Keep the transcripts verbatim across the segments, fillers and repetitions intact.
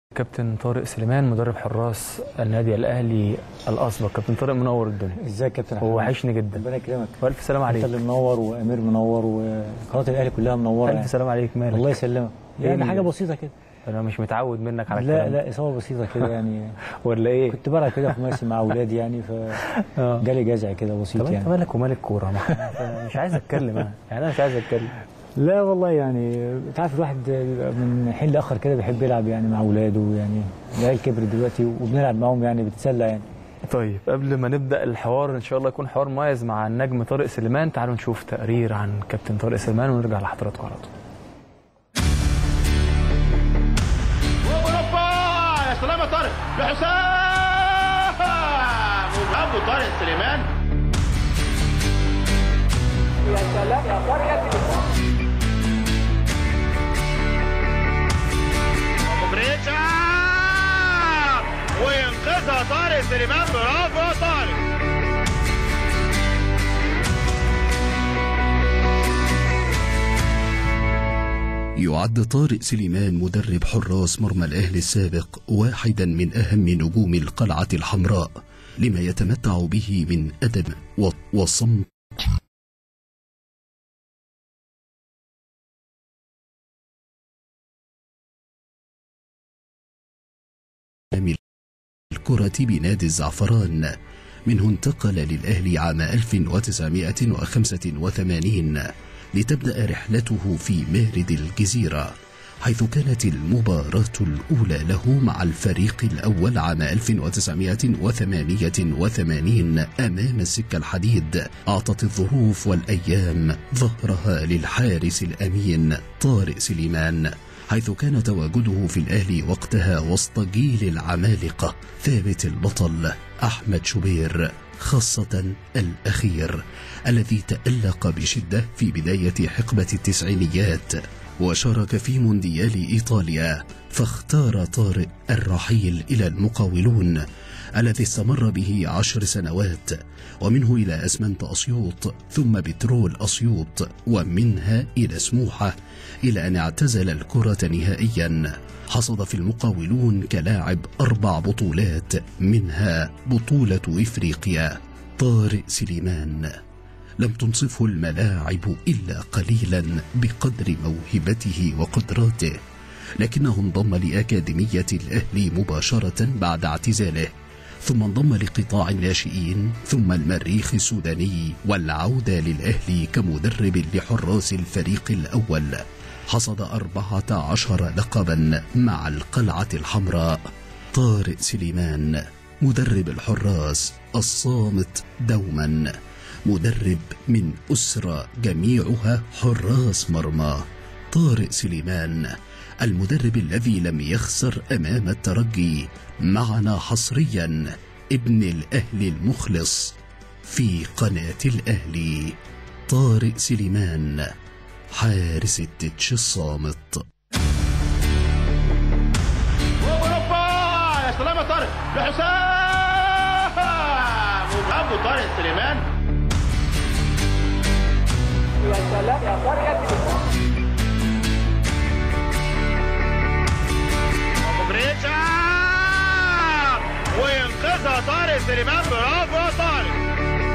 كابتن طارق سليمان مدرب حراس النادي الاهلي الاسبق. كابتن طارق منور الدنيا. ازيك يا كابتن؟ هو وحشني جدا. ربنا يكرمك. والف سلام عليك. انت اللي منور وامير منور وقناه الاهلي كلها منوره. الف يعني. سلام عليك. مالك؟ الله يسلمك. يعني حاجه بسيطه كده. انا مش متعود منك على لا الكلام. لا اصابه بسيطه كده يعني. ولا ايه؟ كنت بلعب كده في مرسي مع اولادي يعني فجالي جزع كده بسيط يعني. طب انت مالك ومال الكوره؟ مش عايز اتكلم انا يعني انا مش عايز اتكلم. لا والله يعني انت عارف الواحد من حين لاخر كده بيحب يلعب يعني مع اولاده يعني. العيال كبرت دلوقتي وبنلعب معاهم يعني بتتسلى يعني. طيب قبل ما نبدا الحوار ان شاء الله يكون حوار مميز مع النجم طارق سليمان، تعالوا نشوف تقرير عن كابتن طارق سليمان ونرجع لحضراتكم على طول. اوروبا يا سلام يا طارق لحسام وابو طارق سليمان. يا سلام يا طارق يا سليمان. بريتشا وينقذها طارق سليمان. برافو يا طارق. يعد طارق سليمان مدرب حراس مرمى الأهلي السابق واحدا من أهم نجوم القلعة الحمراء لما يتمتع به من أدب وصمت الكرة بنادي الزعفران، منه انتقل للأهلي عام ألف وتسعمائة وخمسة وثمانين لتبدأ رحلته في مارد الجزيرة، حيث كانت المباراة الأولى له مع الفريق الأول عام ألف وتسعمائة وثمانية وثمانين أمام السكة الحديد. أعطت الظروف والأيام ظهرها للحارس الأمين طارق سليمان، حيث كان تواجده في الأهلي وقتها وسط جيل العمالقة ثابت البطل أحمد شوبير، خاصة الأخير الذي تألق بشدة في بداية حقبة التسعينيات وشارك في مونديال إيطاليا، فاختار طارق الرحيل إلى المقاولون الذي استمر به عشر سنوات، ومنه إلى أسمنت أسيوط ثم بترول أسيوط ومنها إلى سموحة، إلى أن اعتزل الكرة نهائيا. حصد في المقاولون كلاعب أربع بطولات منها بطولة إفريقيا. طارق سليمان لم تنصفه الملاعب إلا قليلا بقدر موهبته وقدراته، لكنه انضم لأكاديمية الأهلي مباشرة بعد اعتزاله، ثم انضم لقطاع الناشئين ثم المريخ السوداني، والعودة للأهلي كمدرب لحراس الفريق الأول. حصد أربعة عشر لقبا مع القلعة الحمراء. طارق سليمان مدرب الحراس الصامت دوما، مدرب من أسرة جميعها حراس مرمى. طارق سليمان المدرب الذي لم يخسر أمام الترجي، معنا حصريا ابن الأهلي المخلص في قناة الأهلي. طارق سليمان حارس التتش الصامت. اوروبا يا سلام يا طارق لحسام وابو طارق سليمان. يا سلام يا طارق يا سليمان. بريتشا وينقذها طارق سليمان. برافو يا طارق.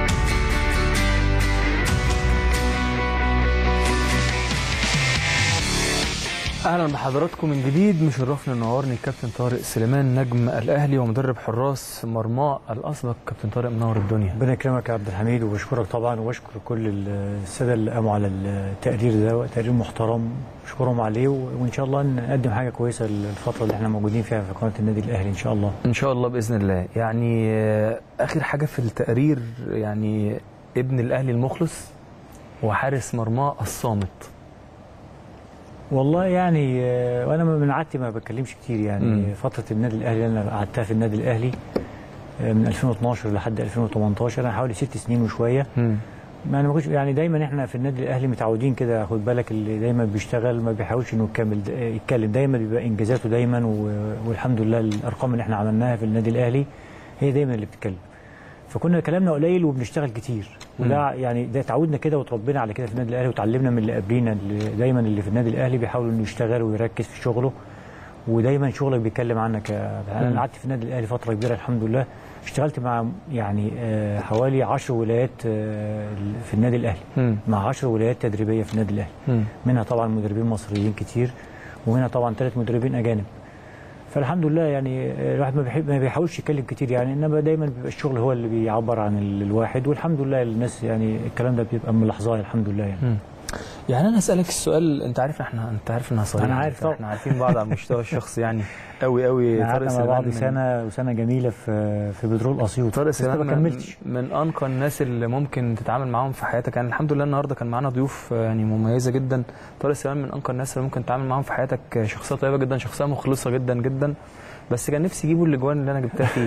اهلا بحضراتكم من جديد. مشرفنا نورني الكابتن طارق سليمان نجم الاهلي ومدرب حراس مرمى الاسبق. كابتن طارق منور الدنيا. ربنا يكرمك يا عبد الحميد، وبشكرك طبعا وبشكر كل الساده اللي قاموا على التقرير ده، تقرير محترم بشكرهم عليه، وان شاء الله نقدم حاجه كويسه الفتره اللي احنا موجودين فيها في قناه النادي الاهلي ان شاء الله. ان شاء الله باذن الله. يعني اخر حاجه في التقرير، يعني ابن الاهلي المخلص وحارس مرمى الصامت. والله يعني وانا من عادتي ما بتكلمش كتير يعني. مم. فتره النادي الاهلي اللي انا قعدتها في النادي الاهلي من ألفين واثناشر لحد ألفين وثمانية عشر، انا حوالي ست سنين وشويه. امم ما كنتش يعني دايما احنا في النادي الاهلي متعودين كده، خد بالك اللي دايما بيشتغل ما بيحاولش انه يكمل يتكلم، دايما بيبقى انجازاته دايما، والحمد لله الارقام اللي احنا عملناها في النادي الاهلي هي دايما اللي بتتكلم. فكنا كلامنا قليل وبنشتغل كتير، وده يعني ده تعودنا كده وتربينا على كده في النادي الاهلي، وتعلمنا من اللي قبلينا اللي دايما اللي في النادي الاهلي بيحاولوا انه يشتغل ويركز في شغله ودايما شغلك بيتكلم عنك. انا قعدت في النادي الاهلي فتره كبيره الحمد لله، اشتغلت مع يعني آه حوالي عشر ولايات آه في النادي الاهلي، م. مع عشر ولايات تدريبيه في النادي الاهلي، م. منها طبعا مدربين مصريين كتير، ومنها طبعا ثلاث مدربين اجانب. فالحمد لله يعني الواحد ما بيحب ما بيحاولش يتكلم كتير يعني، انما دايما بيبقى الشغل هو اللي بيعبر عن الواحد، والحمد لله الناس يعني الكلام ده بيبقى ملاحظاه الحمد لله يعني. م. يعني انا اسالك السؤال، انت عارف احنا انت عارف انها صغيره، انا عارف طبعا، احنا عارفين بعض على المستوى الشخصي يعني قوي قوي. طارق سليمان مع بعض سنه وسنه جميله في في بترول اسيوط. طارق سليمان ما كملتش، من انقى الناس اللي ممكن تتعامل معاهم في حياتك يعني. الحمد لله النهارده كان معانا ضيوف يعني مميزه جدا. طارق سليمان من انقى الناس اللي ممكن تتعامل معاهم في حياتك، شخصيه طيبه جدا، شخصيه مخلصه جدا جدا، بس كان نفسي يجيبوا الاجوان اللي انا جبتها فيه.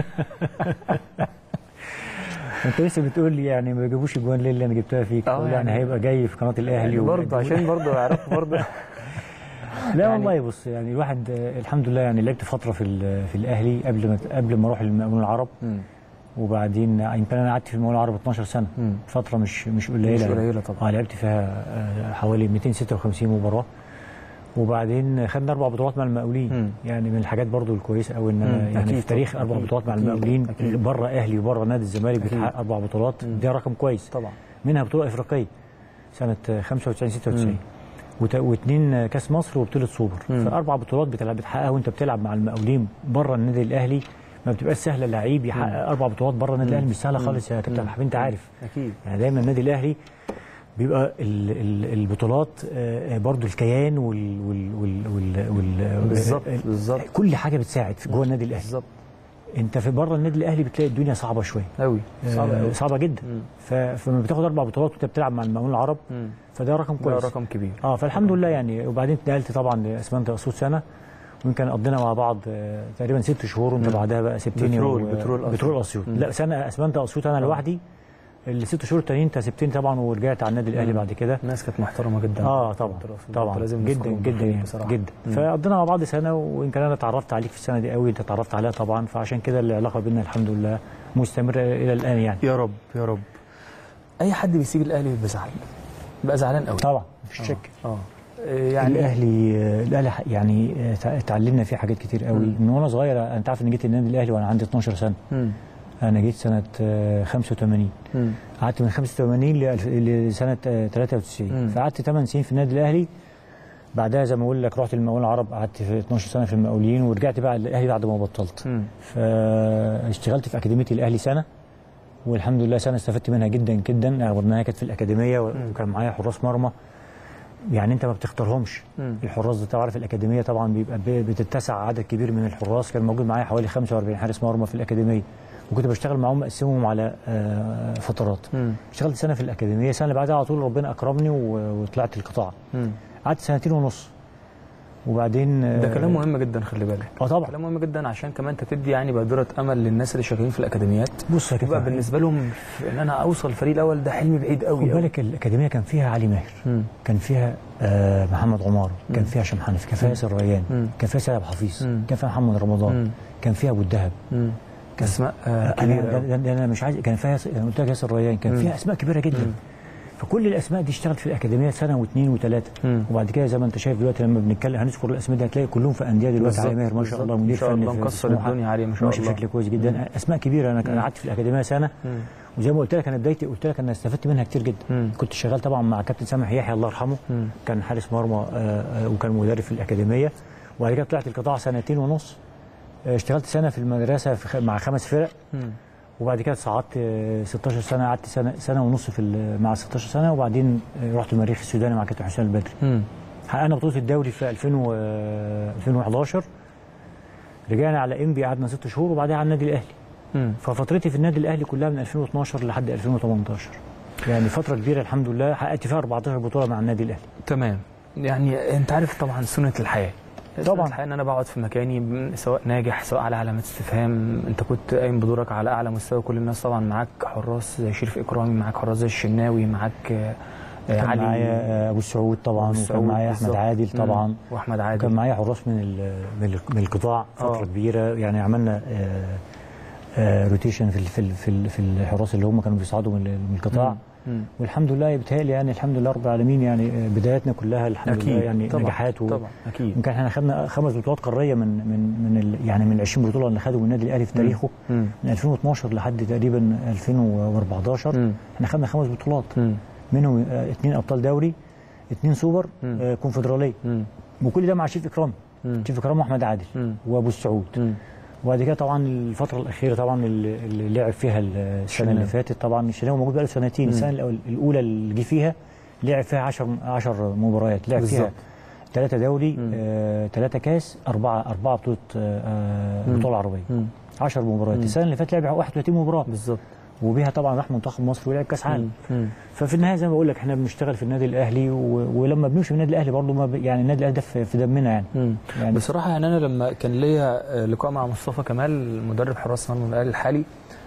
انت لسه بتقول لي يعني ما يجيبوش اجوان ليه اللي انا جبتها فيك؟ اه يعني هيبقى جاي في قناه الاهلي برضه عشان برضه يعرفوا برضه. لا يعني والله بص يعني الواحد الحمد لله يعني لعبت فتره في في الاهلي قبل ما قبل ما اروح المقاولون العرب، م. وبعدين يمكن انا قعدت في المقاولون العرب اتناشر سنه، م. فتره مش مش قليله مش قليله طبعا. اه لعبت فيها حوالي مئتين وستة وخمسين مباراه، وبعدين خدنا اربع بطولات مع المقاولين. يعني من الحاجات برضو الكويسه قوي ان انا يعني في تاريخ اربع بطولات مع المقاولين بره اهلي وبره نادي الزمالك بتحقق اربع بطولات، ده رقم كويس طبعا. منها بطوله افريقيه سنه خمسة وتسعين ستة وتسعين، واثنين كاس مصر وبطوله سوبر. فاربع بطولات بتلعب بتحققها وانت بتلعب مع المقاولين بره النادي الاهلي، ما بتبقاش سهله. لعيب يحقق اربع بطولات بره النادي الاهلي مش سهله خالص يا كابتن حبيبي، انت عارف اكيد. يعني دايما النادي الاهلي بيبقى البطولات برضو الكيان وال وال وال وال بالظبط بالظبط كل حاجه بتساعد في جوه النادي الاهلي. بالظبط. انت في بره النادي الاهلي بتلاقي الدنيا صعبه شويه قوي، صعبه قوي، صعبه جدا. فلما بتاخد اربع بطولات وانت بتلعب مع المقاولون العرب، مم. فده رقم كويس، ده رقم كبير. اه فالحمد لله يعني. وبعدين اتنقلت طبعا لاسمنت اسيوط سنه، ويمكن قضينا مع بعض تقريبا ست شهور، وانت بعدها بقى سبتني بترول بترول بترول اسيوط. لا سنه اسمنت اسيوط انا لوحدي، الست شهور التانيين انت سبتني طبعا ورجعت على النادي الاهلي بعد كده. الناس كانت محترمه جدا. اه طبعا طبعا جدا جدا يعني جدا. فقضينا مع بعض سنه، ويمكن انا اتعرفت عليك في السنه دي قوي، انت اتعرفت عليها طبعا، فعشان كده العلاقه بينا الحمد لله مستمره الى الان يعني. يا رب يا رب. اي حد بيسيب الاهلي بيبقى زعلان، بقى زعلان قوي طبعا مفيش شك. اه يعني الاهلي الاهلي يعني اتعلمنا فيه حاجات كتير قوي. من وانا صغير انت عارف ان جيت النادي الاهلي وانا عندي اتناشر سنه. م. انا جيت سنه خمسة وثمانين، قعدت من خمسة وثمانين لسنه ثلاثة وتسعين، فقعدت ثمان سنين في النادي الاهلي. بعدها زي ما بقول لك رحت المقاولون العرب، قعدت في اتناشر سنه في المقاولين، ورجعت بقى الاهلي بعد ما بطلت. فاشتغلت في اكاديميه الاهلي سنه، والحمد لله سنه استفدت منها جدا جدا. عرضناها كانت في الاكاديميه، وكان معايا حراس مرمى يعني انت ما بتختارهمش. مم. الحراس ده تعرف الأكاديمية طبعا بيبقى بتتسع عدد كبير من الحراس. كان موجود معايا حوالي خمسة وأربعين حارس مرمى في الأكاديمية، وكنت بشتغل معاهم مقسمهم على فترات. مم. اشتغلت سنة في الأكاديمية، السنة اللي بعدها على طول ربنا أكرمني وطلعت القطاع. قعدت سنتين ونص، وبعدين ده كلام مهم جدا، خلي بالك. اه طبعا كلام مهم جدا، عشان كمان انت تدي يعني بادره امل للناس اللي شغالين في الاكاديميات. بص يا كابتن، بقى بالنسبه لهم ان انا اوصل الفريق الاول ده حلم بعيد قوي. خد بالك الاكاديميه كان فيها علي ماهر، مم. كان فيها آه محمد عمار، مم. كان فيها هشام حنفي، كان فيها ياسر ريان، مم. كان فيها سيد عبد الحفيظ، مم. كان فيها محمد رمضان، مم. كان فيها ابو الدهب، كان اسماء آه كبيره. انا, أنا مش عايز، كان فيها انا قلت لك ياسر ريان، كان فيها اسماء كبيره جدا. مم. فكل الاسماء دي اشتغلت في الاكاديميه سنه واثنين وثلاثه، وبعد كده زي ما انت شايف دلوقتي لما بنتكلم هنذكر الاسماء دي هتلاقي كلهم في انديه دلوقتي. علي ماهر ما شاء الله مدير فني مكسر الدنيا، علي ما شاء الله ماشي بشكل كويس جدا. مم. اسماء كبيره. انا قعدت في الاكاديميه سنه، مم. وزي ما قلت لك انا بدايتي قلت لك انا استفدت منها كتير جدا. مم. كنت شغال طبعا مع كابتن سامح يحيى الله يرحمه، مم. كان حارس مرمى وكان مدرب في الاكاديميه، وبعد كده طلعت القطاع سنتين ونص. اشتغلت سنه في المدرسه في مع خمس فرق، مم. وبعد كده صعدت ستاشر سنه، قعدت سنه سنه ونص في مع ستاشر سنه، وبعدين رحت المريخ السوداني مع كابتن حسين البدري. حققنا بطوله الدوري في ألفين وحداشر، رجعنا على انبي قعدنا ست شهور، وبعدين على النادي الاهلي. مم. ففترتي في النادي الاهلي كلها من ألفين واثناشر لحد ألفين وتمنتاشر، يعني فتره كبيره الحمد لله، حققت فيها أربعتاشر بطوله مع النادي الاهلي. تمام. يعني انت عارف طبعا سنه الحياه، طبعا الحقيقه ان انا بقعد في مكاني سواء ناجح سواء على علامات استفهام. انت كنت قايم بدورك على اعلى مستوى، كل الناس طبعا معاك حراس زي شريف اكرامي، معاك حراس زي الشناوي، معاك كان علي، معايا ابو السعود طبعا، وكان معايا احمد عادل طبعا، واحمد عادل، كان معايا حراس من من القطاع فتره أوه. كبيره. يعني عملنا روتيشن في في في الحراس اللي هم كانوا بيصعدوا من القطاع. والحمد لله بيتهيألي يعني الحمد لله رب العالمين يعني بداياتنا كلها الحمد أكيد. لله يعني طبعًا. نجاحات و... طبعا اكيد. يمكن احنا خدنا خمس بطولات قاريه من من من ال... يعني من عشرين بطوله اللي خدوا النادي الاهلي في تاريخه مم. من ألفين واثناشر لحد تقريبا ألفين وأربعتاشر مم. احنا خدنا خمس بطولات مم. منهم اثنين ابطال دوري اثنين سوبر آه كونفدراليه مم. وكل ده مع شريف اكرامي شريف اكرامي واحمد عادل مم. وابو السعود. مم. وبعد كده طبعا الفتره الاخيره طبعا اللي اللي لعب فيها السنه الشناوي. اللي فاتت طبعا الشناوي موجود بقاله سنتين. السنه الأول- الاولى اللي جه فيها لعب فيها عشر عشر مباريات لعب بالظبط. فيها ثلاثه دوري آه، ثلاثه كاس اربعه اربعه بطوله آه، بطوله عربيه مم. عشر مباريات. السنه اللي فاتت لعب واحد وثلاثين مباراه بالظبط. وبيها طبعا راح منتخب مصر ولعب كاس عالم. مم. ففي النهايه زي ما بقول لك احنا بنشتغل في النادي الاهلي و... ولما بنمشي من النادي الاهلي برضه ما ب... يعني النادي الاهلي ده في في دمنا يعني. مم. يعني بصراحه يعني انا لما كان ليا لقاء مع مصطفى كمال مدرب حراس مرمى الاهلي الحالي،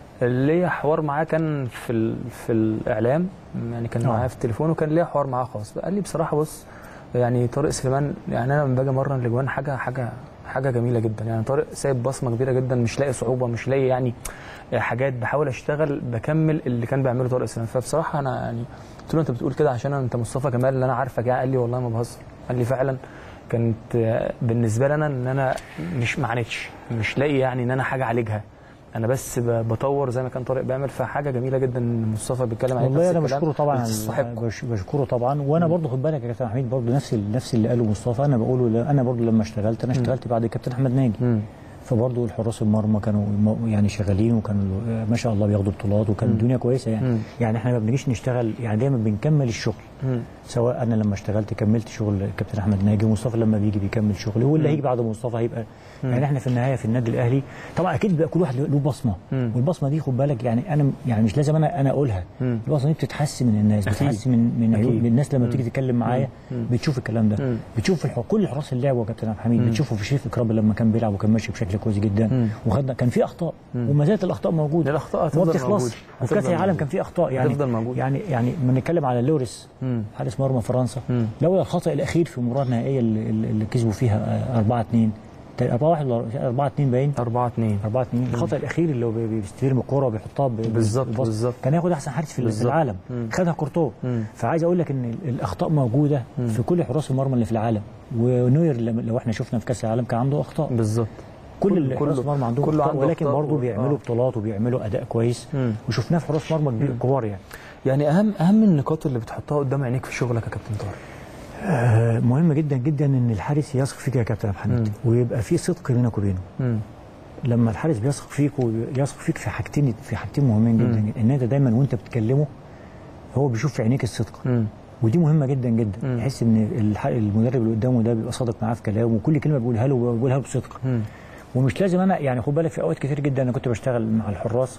ليا حوار معاه كان في ال... في الاعلام، يعني كان آه. معايا في التليفون وكان ليا حوار معاه خاص. قال لي بصراحه بص يعني طارق سليمان، يعني انا لما باجي امرن الاجوان حاجه حاجه حاجه جميله جدا. يعني طارق سايب بصمه كبيره جدا، مش لاقي صعوبه، مش لاقي يعني حاجات، بحاول اشتغل بكمل اللي كان بيعمله طارق سليمان. فبصراحه انا يعني قلت له انت بتقول كده عشان انت مصطفى كمال اللي انا عارفك يعني؟ قال لي والله ما بهزر. قال لي فعلا كانت بالنسبه لنا ان انا مش معانتش، مش لاقي يعني ان انا حاجه اعالجها، انا بس بطور زي ما كان طارق بيعمل. فحاجه جميله جدا ان مصطفى بيتكلم عليه. والله انا بشكره طبعا تستحقه. بش بشكره طبعا. وانا برضه خد بالك يا كابتن حميد برضه نفس نفس اللي قاله مصطفى انا بقوله. انا برضه لما اشتغلت انا اشتغلت بعد الكابتن احمد ناجي، مم. فبرضه الحراس المرمى كانوا يعني شغالين وكانوا ما شاء الله بياخدوا بطولات وكان الدنيا كويسه يعني. مم. يعني احنا ما بنجيش نشتغل يعني دايما بنكمل الشغل. مم. سواء انا لما اشتغلت كملت شغل الكابتن احمد ناجي، ومصطفى لما بيجي بيكمل شغله، واللي هيجي بعد مصطفى هيبقى مم. يعني احنا في النهايه في النادي الاهلي طبعا اكيد بقى كل واحد له بصمه. مم. والبصمه دي خد بالك يعني انا يعني مش لازم انا انا اقولها. مم. البصمه دي بتتحسن من الناس، بتتحسن من من عيون من الناس لما بتيجي تتكلم معايا بتشوف الكلام ده. مم. بتشوف الح... كل حراس اللعب يا كابتن عبد الحميد بتشوفه في شريف اكرامي لما كان بيلعب وكان ماشي بشكل كويس جدا. وخدنا كان في اخطاء وما زالت الاخطاء موجوده. الاخطاء ما بتخلصش. وفي كاس العالم كان في اخطاء يعني هتفضل موجود. يعني يعني بنتكلم على لوريس حارس مرمى فرنسا، لولا الخطا الاخير في المباراه النهائيه اللي, اللي كسبوا فيها أربعة اثنين أربعة واحد أربعة اثنين باين أربعة اثنين أربعة اثنين الخطا الاخير اللي هو بيستلم الكوره وبيحطها بالظبط بالظبط كان ياخد احسن حارس في بالزبط. العالم مم. خدها كورتو. فعايز اقول لك ان الاخطاء موجوده مم. في كل حراس المرمى اللي في العالم. ونوير لو احنا شفنا في كاس العالم كان عنده اخطاء بالظبط. كل حراس المرمى عندهم اخطاء، ولكن برضه بيعملوا بطولات وبيعملوا اداء كويس. مم. وشفناه في حراس مرمى كبار يعني. يعني اهم اهم النقاط اللي بتحطها قدام عينيك في شغلك يا كابتن طارق؟ آه مهم جدا جدا ان الحارس يثق فيك يا كابتن عبد الحميد، ويبقى في صدق بينك وبينه. مم. لما الحارس بيثق فيك ويثق فيك في حاجتين في حاجتين مهمين جدا. مم. ان انت دايما وانت بتكلمه هو بيشوف في عينيك الصدق. مم. ودي مهمه جدا جدا. مم. يحس ان المدرب اللي قدامه ده بيبقى صادق معاه في كلامه، وكل كلمه بيقولها له بيقولها له بصدق. مم. ومش لازم انا يعني خد بالك في اوقات كتير جدا انا كنت بشتغل مع الحراس،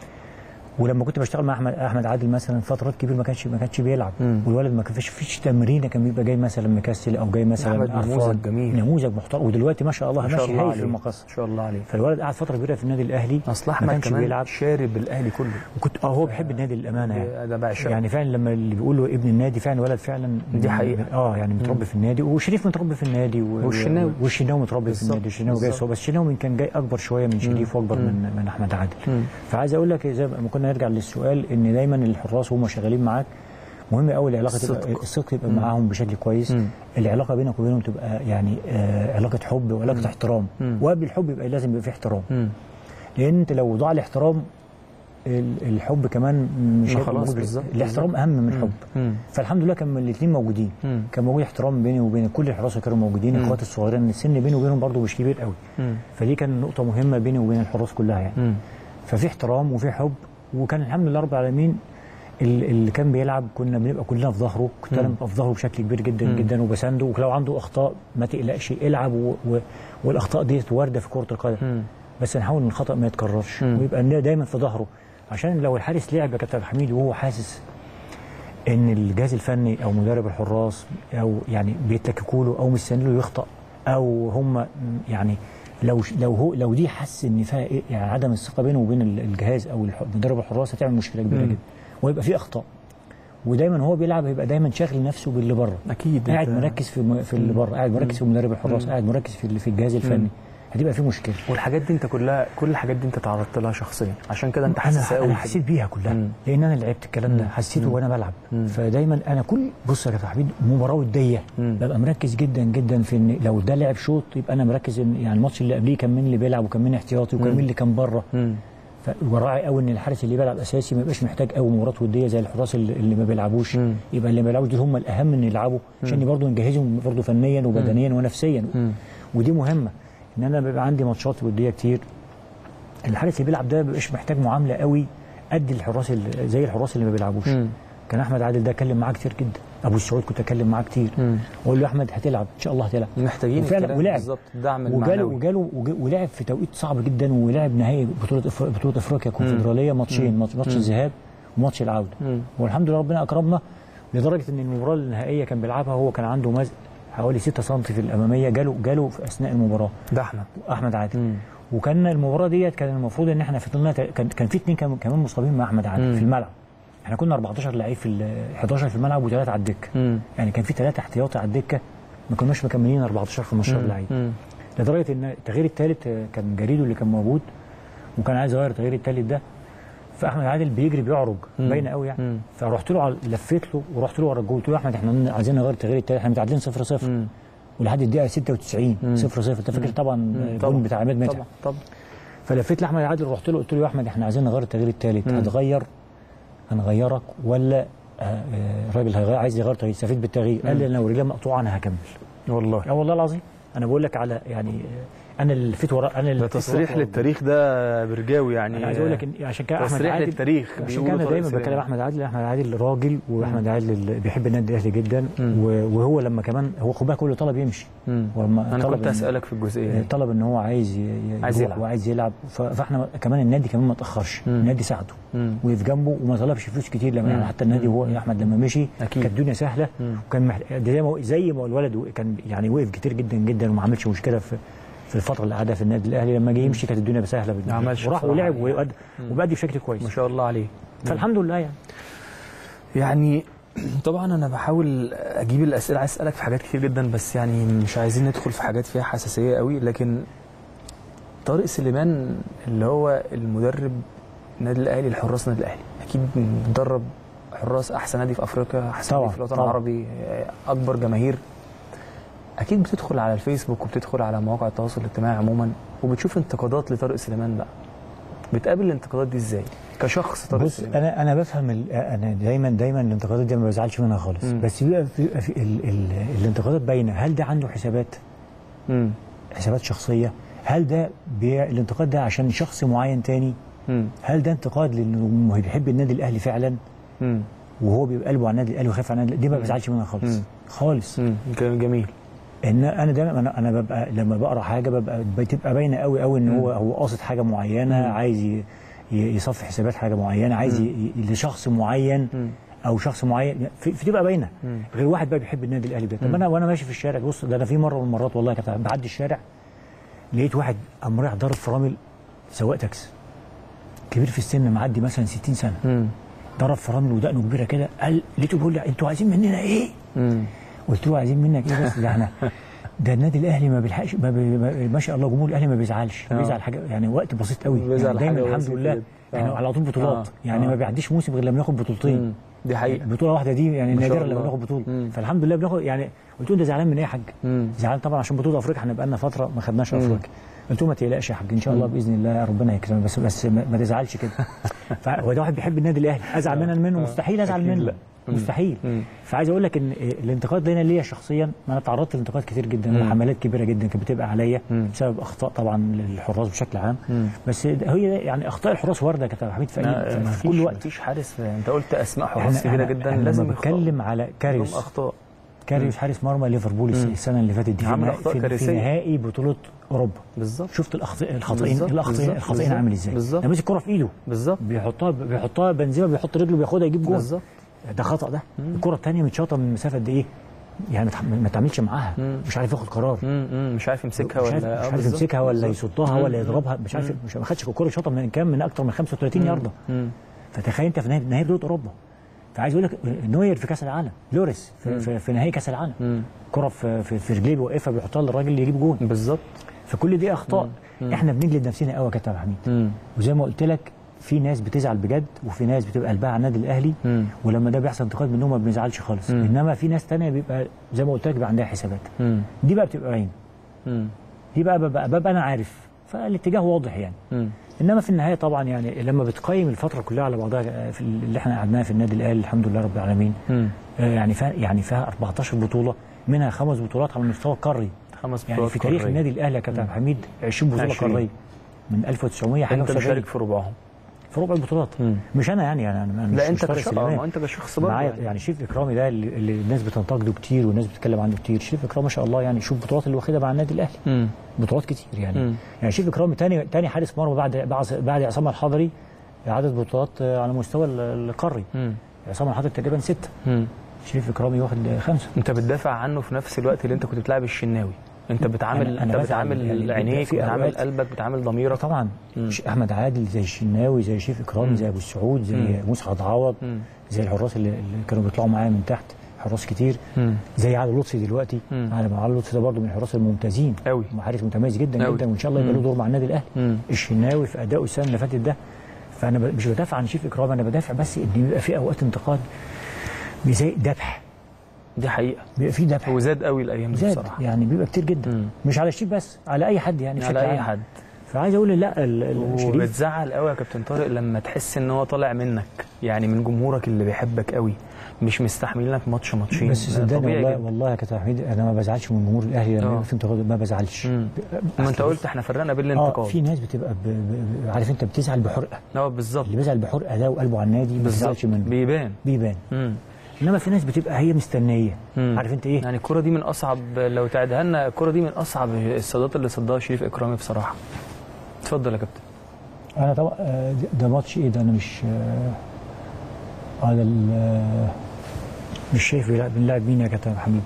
ولما كنت بشتغل مع احمد احمد عادل مثلا فترات كبيره ما كانش ما كانش بيلعب. مم. والولد ما كانش فيش تمرينه، كان بيبقى جاي مثلا مكسل او جاي مثلا نموذج جميل نموذج محترم. ودلوقتي ما شاء الله ماشي هايل في المقص ما شاء الله عليه. فالولد قعد فتره كبيره في النادي الاهلي اصل احمد ما كانش بيلعب شارب الاهلي كله، وكنت اه هو بيحب النادي للامانه يعني ده بعشق. يعني فعلا لما اللي بيقول له ابن النادي فعلا ولد فعلا دي حقيقه اه يعني متربي في النادي، وشريف متربي في النادي والشناوي والشناوي متربي في النادي. الشناوي جاي صوب، بس الشناوي كان جاي اكبر شويه من شريف واكبر من من احمد عادل. مم. فعايز اقول لك زي ما كنا نرجع للسؤال ان دايما الحراس وهم شغالين معاك مهم قوي العلاقه تبقى الصدق يبقى مم. معاهم بشكل كويس. مم. العلاقه بينك وبينهم تبقى يعني آه علاقه حب وعلاقه مم. احترام. وقبل الحب يبقى لازم يبقى في احترام. مم. لان انت لو ضاع الاحترام الحب كمان مش هيبقى موجود. الاحترام اهم من الحب. مم. فالحمد لله كان الاثنين موجودين. مم. كان موجود احترام بيني وبين كل الحراس كانوا موجودين. اخواتي الصغيرين السن بيني وبينهم برضه مش كبير قوي. مم. فدي كان نقطه مهمه بيني وبين الحراس كلها يعني. مم. ففي احترام وفي حب، وكان الحمد لله رب العالمين اللي كان بيلعب كنا بنبقى كلنا في ظهره. كنت انا ببقى في ظهره بشكل كبير جدا مم. جدا وبسانده، ولو عنده اخطاء ما تقلقش العب و... و... والاخطاء دي وارده في كره القدم. مم. بس نحاول ان الخطا ما يتكررش ويبقى دايما في ظهره، عشان لو الحارس لعب يا كابتن حميد وهو حاسس ان الجهاز الفني او مدرب الحراس او يعني بيتلككوا له او مستنيين له يخطا، او هم يعني لو لو هو لو دي حس ان فيها يعني عدم الثقه بينه وبين الجهاز او مدرب الحراس هتعمل مشكله كبيره جدا ويبقى في اخطاء. ودايما هو بيلعب هيبقى دايما شاغل نفسه باللي بره. اكيد قاعد مركز في في اللي بره، قاعد مركز في مدرب الحراس، قاعد مركز في في الجهاز الفني. هتبقى في مشكله. والحاجات دي انت كلها كل الحاجات دي انت تعرضت لها شخصيا، عشان كده انت حاسس انا قوي. انا حسيت بيها كلها مم. لان انا لعبت الكلام ده، حسيته وانا بلعب. مم. فدايما انا كل بص يا كابتن حميد، مباراه وديه ببقى مركز جدا جدا في ان لو ده لعب شوط يبقى انا مركز ان يعني الماتش اللي قبليه كان مين اللي بيلعب وكان مين احتياطي وكان مين اللي كان بره. وراعي قوي ان الحارس اللي بيلعب اساسي ما يبقاش محتاج قوي مباراه وديه زي الحراس اللي, اللي ما بيلعبوش. مم. يبقى اللي ما بيلعبوش دول هم الاهم ان يلعبوا عشان برضه نجهزهم برضه فنيا وبدنيا مم. ونفسيا. مم. ودي مهمه ان انا بيبقى عندي ماتشات وديه كتير، الحارس اللي بيلعب ده ما بيبقاش محتاج معامله قوي قد الحراس زي الحراس اللي ما بيلعبوش. مم. كان احمد عادل ده اتكلم معاه كتير جدا، ابو السعود كنت اتكلم معاه كتير واقول له احمد هتلعب ان شاء الله هتلعب، محتاجين فعلا ولعب بالظبط الدعم المعنوي وجاله وجاله ولعب في توقيت صعب جدا، ولعب نهائي بطوله بطوله افريقيا الكونفدراليه ماتشين، ماتش الذهاب وماتش العوده. مم. والحمد لله ربنا اكرمنا لدرجه ان المباراه النهائيه كان بيلعبها هو كان عنده مزق حوالي ستة سم في الاماميه، جاله جاله في اثناء المباراه ده احمد احمد عادل. مم. وكان المباراه ديت كان المفروض ان احنا فضلنا كان كان في اثنين كمان مصابين مع احمد عادل في الملعب. احنا كنا أربعتاشر لعيب في حداشر في الملعب وثلاثه على الدكه، يعني كان في ثلاثه احتياطي على الدكه، ما كناش مكملين أربعتاشر خمستاشر لعيب، لدرجه ان التغيير الثالث كان جريدو اللي كان موجود وكان عايز يغير التغيير الثالث ده، فاحمد عادل بيجري بيعرج باينه قوي يعني. مم. فرحت له على لفيت له ورحت له ورا الجول، قلت له يا احمد احنا عايزين نغير التغيير الثالث، احنا متعادلين صفر صفر ولحد الدقيقه ستة وتسعين صفر صفر، انت فاكر طبعا الجول بتاع عماد متعب. طبعا طبعا. فلفيت لاحمد عادل رحت له قلت له يا احمد احنا عايزين نغير التغيير الثالث، هتغير هنغيرك ولا الراجل هيغير عايز يغير تغيير يستفيد بالتغيير؟ قال لي انا لو رجلي مقطوعه انا هكمل. والله اه والله العظيم انا بقول لك على يعني انا اللي فيت ورا انا اللي ده تصريح للتاريخ ده برجاوي يعني. انا عايز اقول لك ان عشان كده احمد عادل للتاريخ عشان كده انا دايما بتكلم احمد عادل احمد عادل راجل، واحمد عادل بيحب النادي الاهلي جدا، وهو لما كمان هو خد بالك كله طلب يمشي. ولما انا كنت اسالك في الجزئيه دي طلب ان هو عايز عايز يلعب وعايز يلعب، فاحنا كمان النادي كمان ما تاخرش، النادي ساعده وقف جنبه وما طلبش فلوس كتير لما يعني حتى النادي هو احمد لما مشي كانت الدنيا سهله، وكان زي ما زي ما الولد كان يعني وقف كتير جدا جدا وما عملش مشكله في في الفتره اللي قعدها في النادي الاهلي، لما جه يمشي كانت الدنيا سهله بالنسبه وراح ولعب وبادي بشكل كويس ما شاء الله عليه، فالحمد لله يعني. يعني طبعا انا بحاول اجيب الاسئله، عايز اسالك في حاجات كتير جدا بس يعني مش عايزين ندخل في حاجات فيها حساسيه قوي، لكن طارق سليمان اللي هو المدرب النادي الاهلي الحراس النادي الاهلي اكيد مدرب حراس احسن نادي في افريقيا، احسن نادي في الوطن العربي، اكبر جماهير، اكيد بتدخل على الفيسبوك وبتدخل على مواقع التواصل الاجتماعي عموما وبتشوف انتقادات لطارق سليمان بقى، بتقابل الانتقادات دي ازاي كشخص طارق بص سليمان؟ انا انا بفهم انا دايما دايما الانتقادات دي ما بزعلش منها خالص. مم. بس بيبقى في, في ال ال الانتقادات باينه، هل ده عنده حسابات؟ مم. حسابات شخصيه؟ هل ده الانتقاد ده عشان شخص معين تاني؟ مم. هل ده انتقاد لانه بيحب النادي الاهلي فعلا؟ مم. وهو بيبقى قلبه على النادي الاهلي وخايف على النادي، دي ما بزعلش منها خالص. مم. خالص. مم. جميل. ان انا دايما انا, أنا ببقى لما بقرا حاجه ببقى بتبقى باينه قوي قوي ان هو هو قاصد حاجه معينه، مم. عايز يصفي حسابات حاجه معينه، عايز لشخص معين مم. او شخص معين، بتبقى باينه. غير واحد بقى بيحب النادي الاهلي ده. طب انا وانا ماشي في الشارع، بص ده انا في مره من المرات والله كنت بعدي الشارع لقيت واحد قام رايح ضارب فرامل سواق تاكسي كبير في السن معدي مثلا ستين سنه، مم. ضرب فرامل ودقنه كبيره كده، قال لقيته بيقول لي انتوا عايزين مننا ايه؟ مم. قلت له عايزين منك ايه بس؟ ده احنا ده النادي الاهلي ما بيلحقش ما, بي ما شاء الله جمهور الاهلي ما بيزعلش، بيزعل حاجه يعني وقت بسيط قوي، يعني دايما الحمد لله احنا على طول بطولات، آه. يعني آه. ما بيعديش موسم غير لما ياخد بطولتين. مم. دي حقيقه، بطوله واحده دي يعني نادرا لما ناخد بطوله. مم. فالحمد لله بناخد يعني. قلت له انت زعلان من ايه يا حاج؟ زعلان طبعا عشان بطوله افريقيا، احنا بقى لنا فتره ما خدناش افريقيا. قلت له ما تقلقش يا حاج ان شاء الله باذن الله ربنا يكرمك، بس بس ما تزعلش كده. فهو ده واحد بيحب النادي الاهلي، ازعل منه منه مستحيل ازعل منه، مستحيل. مم. فعايز اقول لك ان الانتقاد لينا ليا شخصيا، ما انا تعرضت لانتقاد كتير جدا وحملات كبيره جدا كانت بتبقى عليا بسبب اخطاء طبعا للحراس بشكل عام. مم. بس هي يعني اخطاء الحراس وارده يا كابتن حميد في, في, في كل وقت. مفيش حارس، انت قلت اسماء حراس كبيره جدا لازم بتكلم على كاريوس اخطاء كاريوس حارس مرمى ليفربول السنه اللي فاتت دي عمل اخطاء كارثيه في نهائي بطوله اوروبا. بالظبط. شفت الاخطاء الخطئين الاخطئين الخطئين عامل ازاي؟ ده ماسك الكره في ايده بالظبط، بيحطها بيحطها بنزيما بيحط رجله بياخدها يجيب جول بالظبط. ده خطا ده. مم. الكره الثانيه متشاطه من مسافه قد ايه؟ يعني ما تعملش معاها، مم. مش عارف ياخد قرار، مم. مش عارف يمسكها ولا مش عارف, عارف يمسكها ولا يصدها ولا يضربها، مش عارف، مش ما خدش الكره شاطه من كام من اكتر من خمسة وثلاثين يارده. فتخيل انت في نهائي نهائي بطوله اوروبا، فعايز اقول لك نوير في كاس العالم، لوريس في, في, في نهائي كاس العالم، كره في في, في رجليه بيوقفها بيحطها للراجل اللي يجيب جول بالظبط. فكل دي اخطاء مم. احنا بنجلد نفسنا قوي يا كابتن حميد. وزي ما قلت لك في ناس بتزعل بجد وفي ناس بتبقى قلبها على النادي الاهلي، مم. ولما ده بيحصل انتقاد منهم ما بنزعلش خالص. مم. انما في ناس ثانيه بيبقى زي ما قلت لك بيبقى عندها حسابات، مم. دي بقى بتبقى عين، دي بقى ببقى, ببقى انا عارف، فالاتجاه واضح يعني. مم. انما في النهايه طبعا يعني لما بتقيم الفتره كلها على بعضها في اللي احنا قعدناها في النادي الاهلي الحمد لله رب العالمين، مم. يعني فيها يعني فيها أربعتاشر بطوله، منها خمس بطولات على المستوى القاري. خمس بطولات يعني في تاريخ قارية. النادي الاهلي يا كابتن حميد عشرين بطوله قاريه من ألف وتسعمية حاجه انت مشارك في ربعهم، في ربع البطولات. مم. مش انا يعني يعني انا مش لا انت مش طارق كشخص، سليمان. اه انت كشخص برضه معايا يعني. يعني شريف اكرامي ده اللي, اللي الناس بتنتقده كتير والناس بتتكلم عنه كتير. شريف اكرامي ما شاء الله يعني شوف البطولات اللي واخدها مع النادي الاهلي، مم. بطولات كتير يعني. مم. يعني شريف اكرامي ثاني ثاني حارس مرمى بعد بعد عصام الحضري عدد بطولات على مستوى القاري. مم. عصام الحضري تقريبا سته، مم. شريف اكرامي واخد خمسه. انت بتدافع عنه في نفس الوقت اللي انت كنت بتلعب الشناوي، انت بتعامل أنا- أنا انت بزعل بتعامل يعني عينيك، في بتعامل أوقات- قلبك، بتعامل ضميرك. طبعا مم. احمد عادل زي الشناوي زي شريف اكرامي مم. زي ابو السعود زي مم. مسعد عوض مم. زي الحراس اللي, اللي كانوا بيطلعوا معايا من تحت، حراس كتير. مم. زي علي لطفي دلوقتي. مم. علي علي لطفي ده برضه من الحراس الممتازين قوي، حارس متميز جدا أوي. جدا، وان شاء الله يبقى له مم. دور مع النادي الاهلي. مم. الشناوي في ادائه السنه اللي فاتت ده، فانا ب- مش بدافع عن شريف اكرامي، انا بدافع بس ان بيبقى في اوقات انتقاد زي ذبح، دي حقيقه، بيبقى في ذبح وزاد قوي الايام دي زاد بصراحه، يعني بيبقى كتير جدا. مم. مش على شريف بس، على اي حد يعني بشكل على اي عام. حد. فعايز اقول لا ال- ال- شريف وبتزعل قوي يا كابتن طارق لما تحس ان هو طالع منك، يعني من جمهورك اللي بيحبك قوي، مش مستحملين لك ماتش ماتشين. بس صدقني طبيعي والله جدا. والله يا كابتن حميد انا ما بزعلش من جمهور الاهلي لما آه. يبقى في انتقاد، ما بزعلش. مم. ما انت قلت احنا فرقنا بين اه الانتقاد. في ناس بتبقى ب... ب... عارف انت بتزعل بحرقه، اه بالظبط، اللي بيزعل بحرقه ده وقلبه على النادي ما بالظبط بيزعلش منه، بيبان. بيبان. مم. انما في ناس بتبقى هي مستنيه، مم. عارف انت ايه؟ يعني الكرة دي من اصعب، لو تعدها لنا الكرة دي من اصعب الصدات اللي صدها شريف اكرامي بصراحه. اتفضل يا كابتن. انا طبعا آه، ده- ده ماتش ايه ده؟ انا مش اه ده ال- آه، مش شايف بيلعب- بنلعب مين يا كابتن حميد؟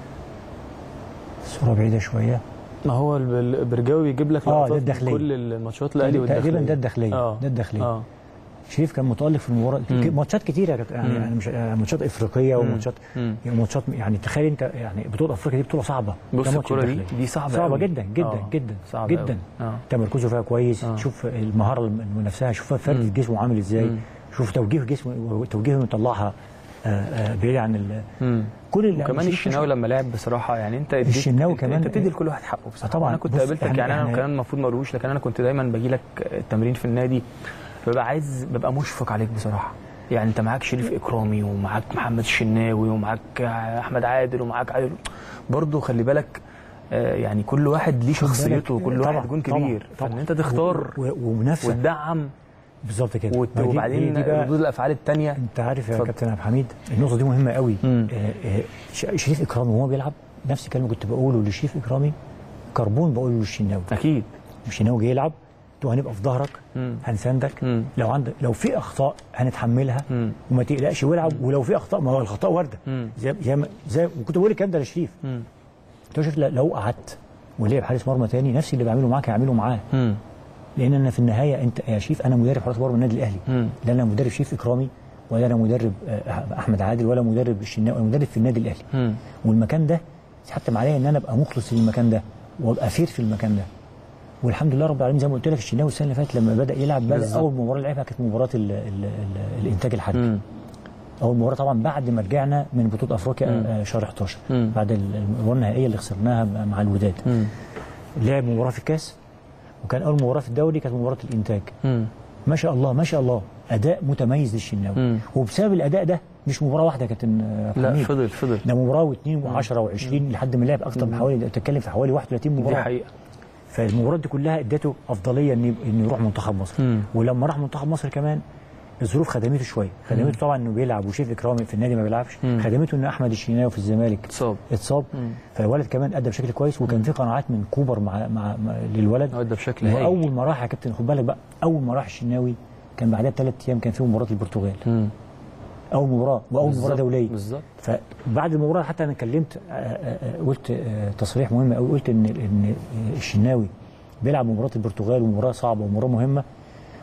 الصوره بعيده شويه. ما هو الب- البرجاوي بيجيب لك آه، ده لقطات من الداخلية. كل الماتشات الاهلي والداخليه. تقريبا ده الداخليه. اه ده الداخليه. اه شريف كان متالق في المباراه، مم. ماتشات كتيره يا كابتن، يعني, مم. يعني مش آه، ماتشات افريقيه مم. وماتشات مم. يعني ماتشات يعني تخيل انت يعني بطوله افريقيا دي بطوله صعبه. بص ده ماتش الكرة دي الداخلية. دي صعبه صعبه قوي. جدا جدا آه. جدا صعبة جدا. قوي. اه تمركزه فيها كويس. آه. شوف المهاره نفسها، شوف فرد مم. جسمه عامل ازاي. مم. شوف توجيه جسمه وتوجيهه يطلعها آه، آه، بعيد عن ال... مم. كل اللي وكمان الشناوي لما لعب بصراحه، يعني انت اديت- الشناوي انت- كمان- انت بتدي لكل واحد حقه بصراحه. طبعاً. انا كنت بص، قابلتك، إحنا- يعني انا إحنا- كان المفروض ما اقولوش، لكن انا كنت دايما باجي لك التمرين في النادي، ببقى عايز، ببقى مشفق عليك بصراحه. يعني انت معاك شريف اكرامي ومعاك محمد الشناوي ومعاك احمد عادل ومعاك عادل برضه، خلي بالك آه، يعني كل واحد ليه شخصيته وكل طبعاً، واحد جون طبعاً، كبير، طبعاً. فان انت تختار و- و- ومنافسه وتدعم بالظبط كده. وت- ما دي- وبعدين دي بقى- ردود الافعال الثانيه. انت عارف يا اتفضل. كابتن عبد الحميد النقطه دي مهمه قوي. مم. آه، آه، ش- شريف اكرامي وهو بيلعب نفس الكلام كنت بقوله لشريف اكرامي، كربون بقوله للشناوي. اكيد. الشناوي جاي يلعب، تو هنبقى في ظهرك، مم. هنساندك. مم. لو عندك لو في اخطاء هنتحملها مم. وما تقلقش والعب، ولو في اخطاء ما هو الخطا وارده. مم. زي زي ما- زي وكنت بقول الكلام ده لشريف. مم. قلت له شوف لو قعدت ولعب حارس مرمى تاني نفس اللي بعمله معاك هعمله معاه، مم. لان انا في النهايه انت يا شريف انا مدرب حراس مرمى النادي الاهلي، مم. لا انا مدرب شريف اكرامي ولا انا مدرب آه، احمد عادل ولا مدرب الشناوي، انا مدرب في النادي الاهلي. مم. والمكان ده حتى عليا ان انا ابقى مخلص للمكان ده وابقى فير في المكان ده. والحمد لله رب العالمين زي ما قلت لك الشناوي السنه اللي فاتت لما بدا يلعب بدا بالظبط. اول مباراه لعبها كانت مباراه ال ال ال الانتاج الحربي. مم. اول مباراه طبعا بعد ما رجعنا من بطوله افريقيا آه، شهر احداشر، مم. بعد المباراه النهائيه اللي خسرناها مع الوداد. مم. لعب مباراه في الكاس، وكان اول مباراه في الدوري كانت مباراه الانتاج. مم. ما شاء الله ما شاء الله اداء متميز للشناوي. مم. وبسبب الاداء ده مش مباراه واحده يا كابتن آه، لا حميد. فضل فضل ده مباراه واثنين وعشرة وعشرين لحد ما لعب اكتر من حوالي بتتكلم في حوالي واحد وثلاثين مباراه. دي حقيقه. فالمباراه دي كلها ادته افضليه ان انه يروح منتخب مصر. مم. ولما راح منتخب مصر كمان الظروف خدمته شويه، خدمته طبعا انه بيلعب وشريف اكرامي في النادي ما بيلعبش، مم. خدمته ان احمد الشناوي في الزمالك اتصاب. اتصاب. مم. فالولد كمان ادى بشكل كويس، وكان في قناعات من كوبر مع, مع, مع للولد. ادى بشكل هايل. واول ما راح يا كابتن خد بالك بقى، اول ما راح الشناوي كان بعدها بثلاث ايام كان في مباراه البرتغال. مم. اول مباراه واول بالظبط. مباراه دوليه. بالظبط. فبعد المباراه حتى انا كلمت آه، آه، آه، قلت آه، تصريح مهم قوي، قلت ان ان الشناوي بيلعب مباراه البرتغال ومباراه صعبه ومباراه مهمه،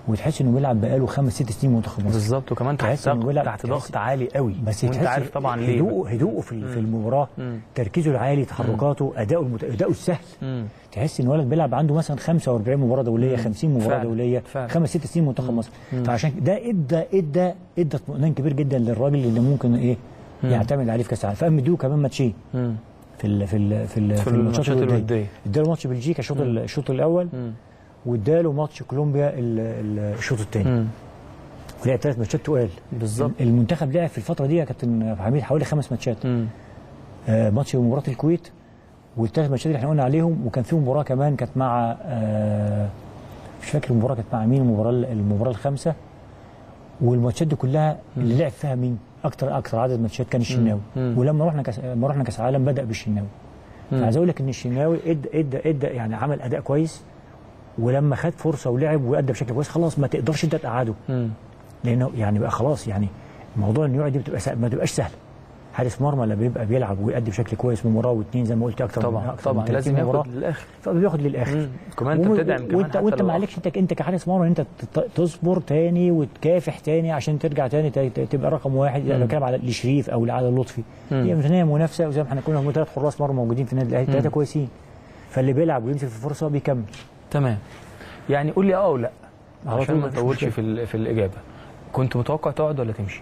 وتحس انه بيلعب بقاله خمس ست سنين منتخب مصر بالظبط، وكمان تحت تحس إنه بيلعب- تحت ضغط عالي قوي، بس وانت تحس عارف طبعا ليه. هدوءه هدوءه في, في المباراه، مم. تركيزه العالي، تحركاته، اداؤه المت... اداؤه السهل. مم. تحس ان ولد بيلعب عنده مثلا خمسة وأربعين مباراه دوليه، خمسين مباراه فعلا. دوليه، فعلا. خمس ست سنين منتخب مصر. فعشان ده ادى ادى ادى اطمئنان كبير جدا للراجل اللي ممكن ايه يعتمد عليه في كاس العالم. فقام مديله كمان ماتشين مم. في ال في ال في, ال في في الماتشات الماتشات الوديه. الودية. اداله ماتش بلجيكا الشوط ال- الشوط الاول، مم. واداله ماتش كولومبيا ال- ال- الشوط الثاني. مم. ولعب ثلاث ماتشات تقال. بالظبط. المنتخب لعب في الفتره دي يا كابتن حميد حوالي خمس ماتشات. مم. آه ماتش مباراه الكويت، والثلاث ماتشات اللي احنا قلنا عليهم، وكان في مباراه كمان كانت مع آه مش فاكر المباراه كانت مع مين، المباراه المباراه الخامسه. والماتشات دي كلها اللي لعب فيها مين؟ اكتر اكتر عدد ماتشات كان الشناوي. مم. ولما رحنا كاس لما رحنا كاس العالم بدا بالشناوي. فعايز اقول لك ان الشناوي ادى ادى ادى يعني عمل اداء كويس، ولما خد فرصه ولعب وادى بشكل كويس خلاص ما تقدرش انت تقعده، مم. لانه يعني بقى خلاص يعني موضوع النوع دي بتبقى سهل ما تبقاش سهله. حارس مرمى لما بيبقى بيلعب ويأدي بشكل كويس مباراه واثنين زي ما قلت اكتر طبعا من أكتر طبعا من ثلاثين لازم مباراة، ياخد للاخر. فبياخد للاخر. مم. كمان انت وم- بتدعم كمان وانت حتى وانت لو معلش انت انت كحارس مرمى انت ت- تصبر تاني وتكافح تاني عشان ترجع تاني ت- ت- تبقى رقم واحد. يعني لو بتكلم على لشريف او على لطفي، هي ميزانيه منافسه، وزي ما احنا كنا هم ثلاث حراس مرمى موجودين في النادي الاهلي، ثلاثه كويسين، فاللي بيلعب ويمسك في الفرصه بيكمل. تمام. يعني قول لي اه او لا على عشان طول ما مفيش نطولش مشكلة. في ال- في الاجابه. كنت متوقع تقعد ولا تمشي؟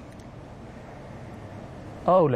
اه او لا؟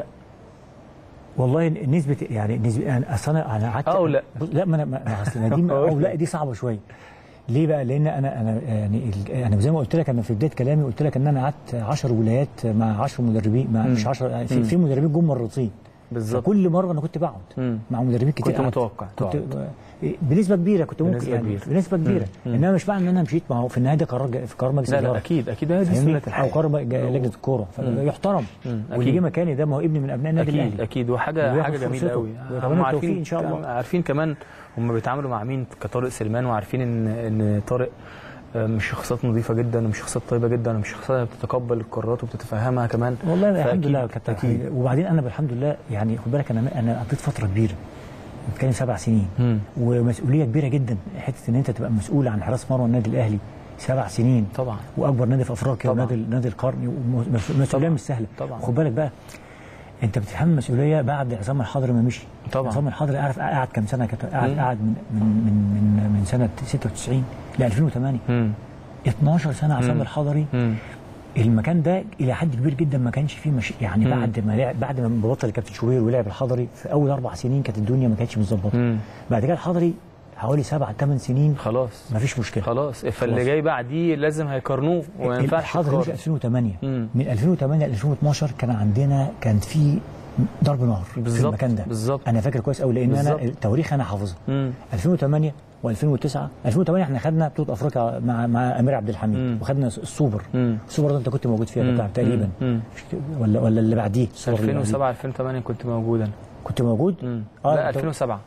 والله نسبه يعني نسبه انا اصل انا انا قعدت أو لا. بص- لا ما انا ما اصل دي او لا دي صعبه شويه. ليه بقى؟ لان انا انا يعني ال- انا زي ما قلت لك انا في بدايه كلامي قلت لك ان انا قعدت عشر ولايات مع عشر مدربين، مع مش عشرة، في, في مدربين جم مرتين. بالظبط. كل مره انا كنت بقعد مم. مع مدربين كتير. كنت قعدت. متوقع كنت تقعد. بنسبه كبيره كنت ممكن بنسبة يعني كبيرة. بنسبه كبيره، انما مش معنى ان انا مشيت. ما هو في النهايه ده قرار جا- في قرار مجلس لا لا الاداره، اكيد اكيد هي دي فاهمني؟ سنه او الحياه. قرار جا- لجنه الكوره فيحترم. مم. واللي أكيد. جه مكاني ده ما هو ابن من ابناء النادي اكيد الاهلي. اكيد وحاجه وياخد حاجه جميله فرصته. قوي. ويتمنى هم التوفيق عارفين إن شاء الله. عارفين كمان هم بيتعاملوا مع مين كطارق سليمان، وعارفين ان ان طارق آه، مش شخصيات نظيفه جدا ومش شخصيات طيبه جدا ومش شخصيات بتتقبل القرارات وبتتفهمها كمان. والله الحمد فأكيد- لله كابتن اكيد. حميد. وبعدين انا بالحمد لله يعني خد بالك انا انا قضيت فتره كبيره، بتكلم سبع سنين مم. ومسؤوليه كبيره جدا، حته ان انت تبقى مسؤول عن حراس مرمى النادي الاهلي سبع سنين طبعا. واكبر نادي في افريقيا طبعا. ونادي نادي القرن، ومسؤوليه مش سهله. طبعا. خد بالك بقى انت بتتحمل المسؤوليه بعد عصام الحضري ما مشي. طبعا. عصام الحضري عارف قعد كام سنه؟ كت- قعد مم. قعد من من من من, من سنه ستة وتسعين ل ألفين وثمانية، مم. اتناشر سنه عصام مم. الحضري. مم. المكان ده الى حد كبير جدا ما كانش فيه مش يعني مم. بعد ما لعب بعد ما بطل الكابتن شوبير ولعب الحضري في اول اربع سنين كانت الدنيا ما كانتش متظبطه. مم. بعد كده الحضري حوالي سبع ثمان سنين خلاص ما فيش مشكله. خلاص فاللي خلاص. جاي بعديه لازم هيقارنوه وما ينفعش الحضري مش يتقارن. ألفين وثمانية، مم. من ألفين وثمانية ل ألفين واثناشر كان عندنا كان في ضرب نار في بالظبط. المكان ده. بالظبط. انا فاكر كويس قوي لان انا بالظبط. التواريخ انا حافظها. مم. ألفين وثمانية وألفين وتسعة ألفين وثمانية احنا خدنا بطوله افريقيا مع مع امير عبد الحميد مم. وخدنا السوبر. مم. السوبر ده انت كنت موجود فيها مم. بتاع تقريبا مم. ولا ولا اللي بعديه السوبر اللي ألفين بعديه. وسبعة ألفين وثمانية كنت موجود انا. كنت موجود؟ مم. آه، لا أنت- ألفين وسبعة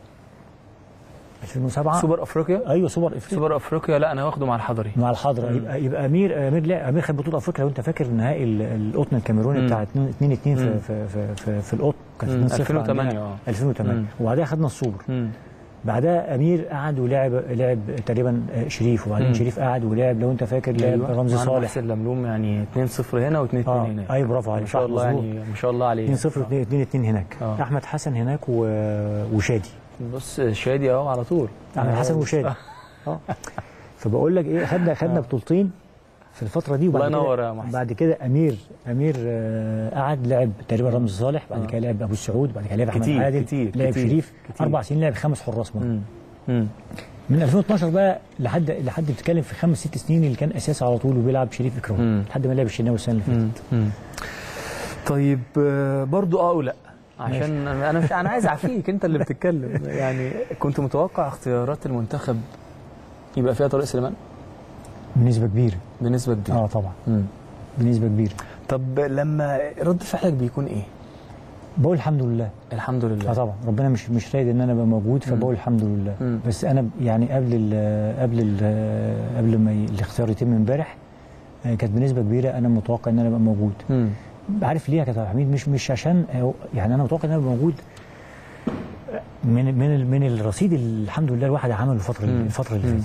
ألفين وسبعة سوبر افريقيا. ايوه سوبر افريقيا سوبر افريقيا لا انا واخده مع الحضري. مع الحضره. يبقى يبقى امير امير لا امير خد بطوله افريقيا لو انت فاكر نهائي ال- القطن الكاميروني مم. بتاع اتنين اتنين مم. في في في في, في القطن كان مم. اتنين صفر ألفين وثمانية عندنا. اه. ألفين وثمانية مم. وبعدها خدنا السوبر. مم. بعدها امير قعد ولعب لعب تقريبا شريف، وبعدين مم. شريف قعد ولعب لو انت فاكر لعب أيوة. رمزي معانا صالح. محسن لملوم يعني اتنين صفر هنا و2 اتنين اه هنا. اي برافو عليك ما شاء الله مظبوط. يعني ما شاء الله عليه. اتنين صفر اتنين اتنين هناك. آه. احمد حسن هناك و... وشادي. بص شادي اهو على طول. احمد حسن وشادي. اه فبقول لك ايه خدنا خدنا بطولتين في الفتره دي. وبعد الله ينور يا كده محسن. بعد كده امير امير آه قعد لعب تقريبا رمزي صالح، بعد كده لعب ابو السعود، بعد كده لعب احمد كتير عادل، كتير لعب كتير شريف. كتير. اربع سنين لعب خمس حراس مرمى. مم. مم. من ألفين واثناشر بقى لحد لحد بتتكلم في خمس ست سنين اللي كان اساسي على طول وبيلعب شريف اكرام مم. لحد ما لعب الشناوي السنه اللي مم. فاتت. مم. طيب آه، برضو اه ولا عشان انا مش انا عايز اعفيك انت اللي بتتكلم. يعني كنت متوقع اختيارات المنتخب يبقى فيها طارق سليمان بنسبه كبيره. بنسبه كبيره. اه طبعا مم. بنسبه كبيره. طب لما رد فعلك بيكون ايه؟ بقول الحمد لله. الحمد لله. اه طبعا ربنا مش مش رايد ان انا ابقى موجود فبقول الحمد لله. مم. بس انا يعني قبل ال قبل ال قبل ما ي- الاختيار يتم امبارح آه، كانت بنسبه كبيره انا متوقع ان انا ابقى موجود. مم. عارف ليه يا كابتن حميد؟ مش مش عشان آه، يعني انا متوقع ان انا ابقى موجود من من ال- من الرصيد اللي الحمد لله الواحد عمله الفتره مم. الفتره اللي مم. فاتت.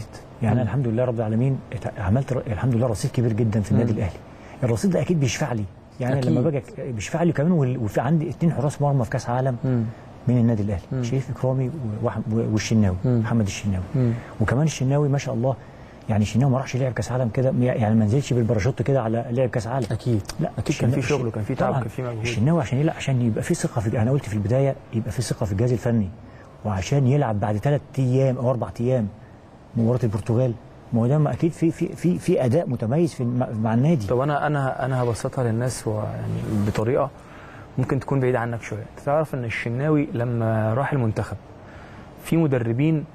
يعني أنا الحمد لله رب العالمين عملت الحمد لله رصيد كبير جدا في النادي الاهلي. الرصيد ده اكيد بيشفع لي، يعني أكيد. لما باجي بيشفع لي كمان. وفي عندي اثنين حراس مرمى في كاس عالم مم. من النادي الاهلي، شريف اكرامي والشناوي، محمد الشناوي. مم. وكمان الشناوي ما شاء الله، يعني الشناوي ما راحش لعب كاس عالم كده، يعني ما نزلش بالباراشوت كده على لعب كاس عالم. اكيد لا اكيد كان في شغل وكان في تعب وكان في مجهود. الشناوي عشان يلعب، عشان يبقى في ثقه في، انا قلت في البدايه يبقى في ثقه في الجهاز الفني، وعشان يلعب بعد ثلاث ايام او اربع ايام مباراه البرتغال، ما هو ده اكيد في في في في اداء متميز في مع النادي. طب انا انا انا هبسطها للناس يعني بطريقه ممكن تكون بعيده عنك شويه. تعرف ان الشناوي لما راح المنتخب في مدربين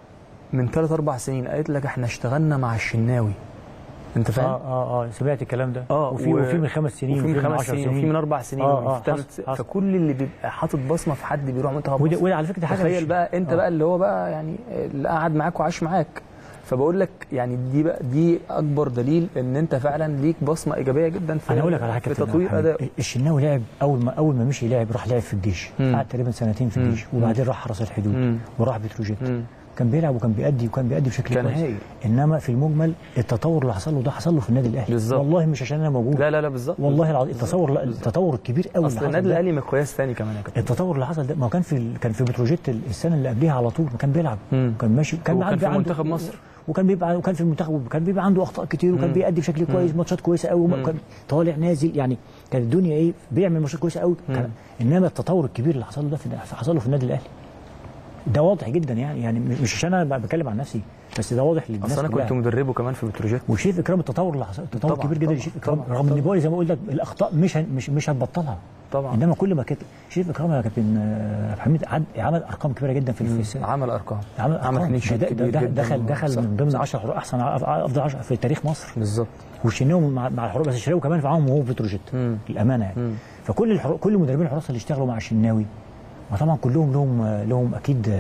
من ثلاث اربع سنين قالت لك احنا اشتغلنا مع الشناوي، انت فاهم؟ اه اه اه سمعت الكلام ده. اه وفي و... وفي من خمس سنين وفي من خمس سنين وفي من اربع سنين آه وفي ثلاث آه فكل اللي بيبقى حاطط بصمه في حد بيروح منتخب مصر. وده على فكره دي حاجه تخيل بقى انت آه. بقى اللي هو بقى يعني اللي قعد معاك وعاش معاك. فبقول لك يعني دي بقى دي اكبر دليل ان انت فعلا ليك بصمه ايجابيه جدا في انا اقول لك على حاجه في تطوير اداء. الشناوي لعب اول ما اول ما مشي لعب، راح لعب في الجيش، قعد تقريبا سنتين في الجيش، وبعدين راح حرس الحدود مم. وراح بتروجيت. مم. كان بيلعب وكان بيأدي وكان بيأدي بشكل كويس، انما في المجمل التطور اللي حصل له ده حصل له في النادي الاهلي بالزبط. والله مش عشان انا موجود، لا لا لا بالظبط، والله العظيم التصور لا التطور الكبير قوي اصل النادي الاهلي مقياس ثاني كمان يا كابتن. التطور اللي حصل ده ما كان في كان في بتروجيت السنه اللي قبلها على طول كان بيلعب، مم. كان ماشي، كان عنده في منتخب مصر، وكان بيبقى وكان في المنتخب كان بيبقى عنده اخطاء كتير، وكان بيأدي بشكل كويس، ماتشات كويسه قوي، وكان طالع نازل، يعني كانت الدنيا ايه، بيعمل ماتشات كويسه قوي. انما التطور الكبير اللي حصل له ده في حصل له في النادي الاهلي ده واضح جدا، يعني يعني مش عشان انا بتكلم عن نفسي بس ده واضح للناس. اصل انا كنت مدربه كمان في بتروجيت، وشريف اكرام التطور اللي حصل تطور كبير جدا لشريف اكرام، رغم ان بقول زي ما قلت لك الاخطاء مش مش مش هتبطلها طبعا، انما كل ما كانت شريف اكرام يا كابتن حميد عمل ارقام كبيره جدا في السنة. عمل ارقام عمل ارقام دخل دخل من ضمن عشرة احسن افضل عشرة في تاريخ مصر بالظبط. والشناوي مع, مع الحراس، بس الشناوي كمان معاهم وهو في بتروجيت الامانه يعني. مم. فكل الحر... كل مدربين الحراس اللي اشتغلوا مع الشناوي وطبعا كلهم لهم لهم اكيد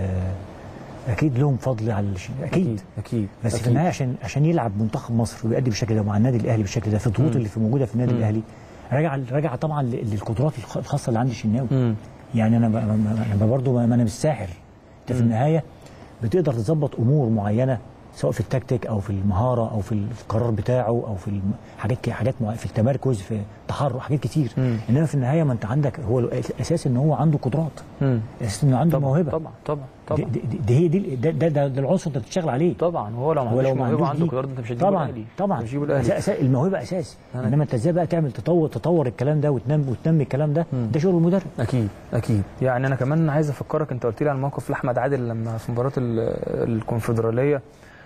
اكيد لهم فضل على الشناوي اكيد اكيد, أكيد. بس أكيد. في النهايه عشان عشان يلعب منتخب مصر ويؤدي بالشكل ده مع النادي الاهلي بالشكل ده في الضغوط اللي في موجوده في النادي مم. الاهلي، رجع رجع طبعا للقدرات الخاصه اللي عند الشناوي. مم. يعني انا انا برضه ما انا مش ساحر، انت في النهايه بتقدر تظبط امور معينه سواء في التكتيك او في المهاره او في القرار بتاعه او في حاجات حاجات في التمركز في التحرك حاجات كتير. مم. انما في النهايه ما انت عندك هو الاساس ان هو عنده قدرات، الاساس انه عنده طبعًا موهبه. طبعا طبعا طبعا دي, دي, دي هي دي ده, ده, ده, ده العنصر انت بتشتغل عليه طبعا. هو لو ما عندوش موهبه عنده قدرات انت مش هتجيبه الاهلي طبعا طبعا. الموهبه اساسي، انما انت ازاي بقى تعمل تطور تطور الكلام ده وتنمي وتنمي الكلام ده، مم. ده شغل المدرب. اكيد اكيد. يعني انا كمان عايز افكرك، انت قلت لي على الموقف لاحمد عادل لما في مباراه الكونفدراليه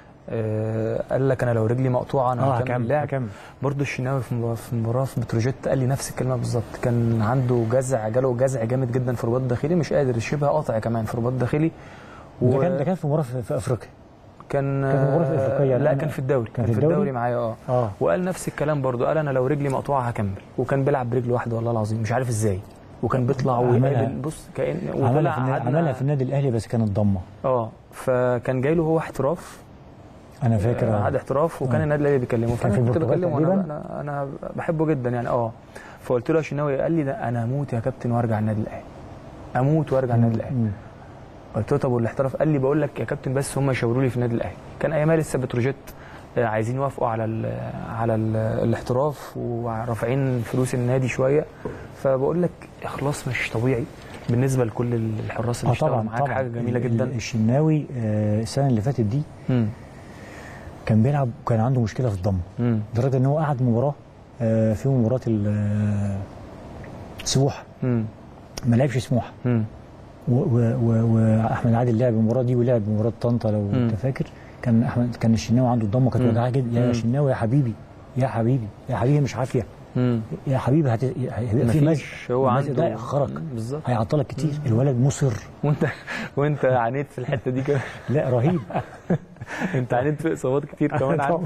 آه قال لك انا لو رجلي مقطوعه انا آه هكمل لعب. برضه الشناوي في مباراه في بتروجيت قال لي نفس الكلمه بالظبط، كان عنده جزع جاله جزع جامد جدا في الرباط الداخلي، مش قادر، شبه قاطع كمان في الرباط الداخلي. و... ده كان ده كان في مباراه في افريقيا، كان كان في مباراه في افريقيا. لا كان في الدوري، كان, كان في الدوري, الدوري معايا اه اه وقال نفس الكلام برضه، قال انا لو رجلي مقطوعه هكمل، وكان بيلعب برجل واحده والله العظيم مش عارف ازاي، وكان بيطلع ويقابل بص كان وطلع عملها في النادي الاهلي بس كانت ضمه اه فكان جاي له هو احتراف، انا فاكر قعد احتراف وكان النادي الاهلي بيكلمه، فانا كنت بكلمه انا انا انا بحبه جدا يعني اه فقلت له يا شناوي، قال لي ده انا اموت يا كابتن وارجع النادي الاهلي، اموت وارجع النادي الاهلي. قلت له طب والاحتراف؟ قال لي بقول لك يا كابتن بس هم يشاوروا لي في النادي الاهلي، كان ايامها لسه بتروجيت عايزين يوافقوا على ال على ال الاحتراف ورافعين فلوس النادي شويه، فبقول لك اخلاص مش طبيعي بالنسبه لكل الحراس اللي اشتغلوا معاك، حاجه جميله جدا. الشناوي السنه اللي فاتت دي م. كان بيلعب وكان عنده مشكله في الضم، لدرجه ان هو قعد مباراه في مباراه سموحه ما لعبش سموحه، واحمد عادل لعب المباراه دي ولعب مباراه طنطا لو انت فاكر، كان احمد كان الشناوي عنده الضمه كانت وجعاه جدا. يا شناوي يا حبيبي يا حبيبي يا حبيبي مش عافيه مم. يا حبيبي هت... هيبقى في مزق، هو عنده ده يأخرك بالظبط، هيعطلك كتير. مم. الولد مصر، وانت وانت عانيت في الحته دي كمان. لا رهيب انت عانيت في اصابات كتير كمان طبعا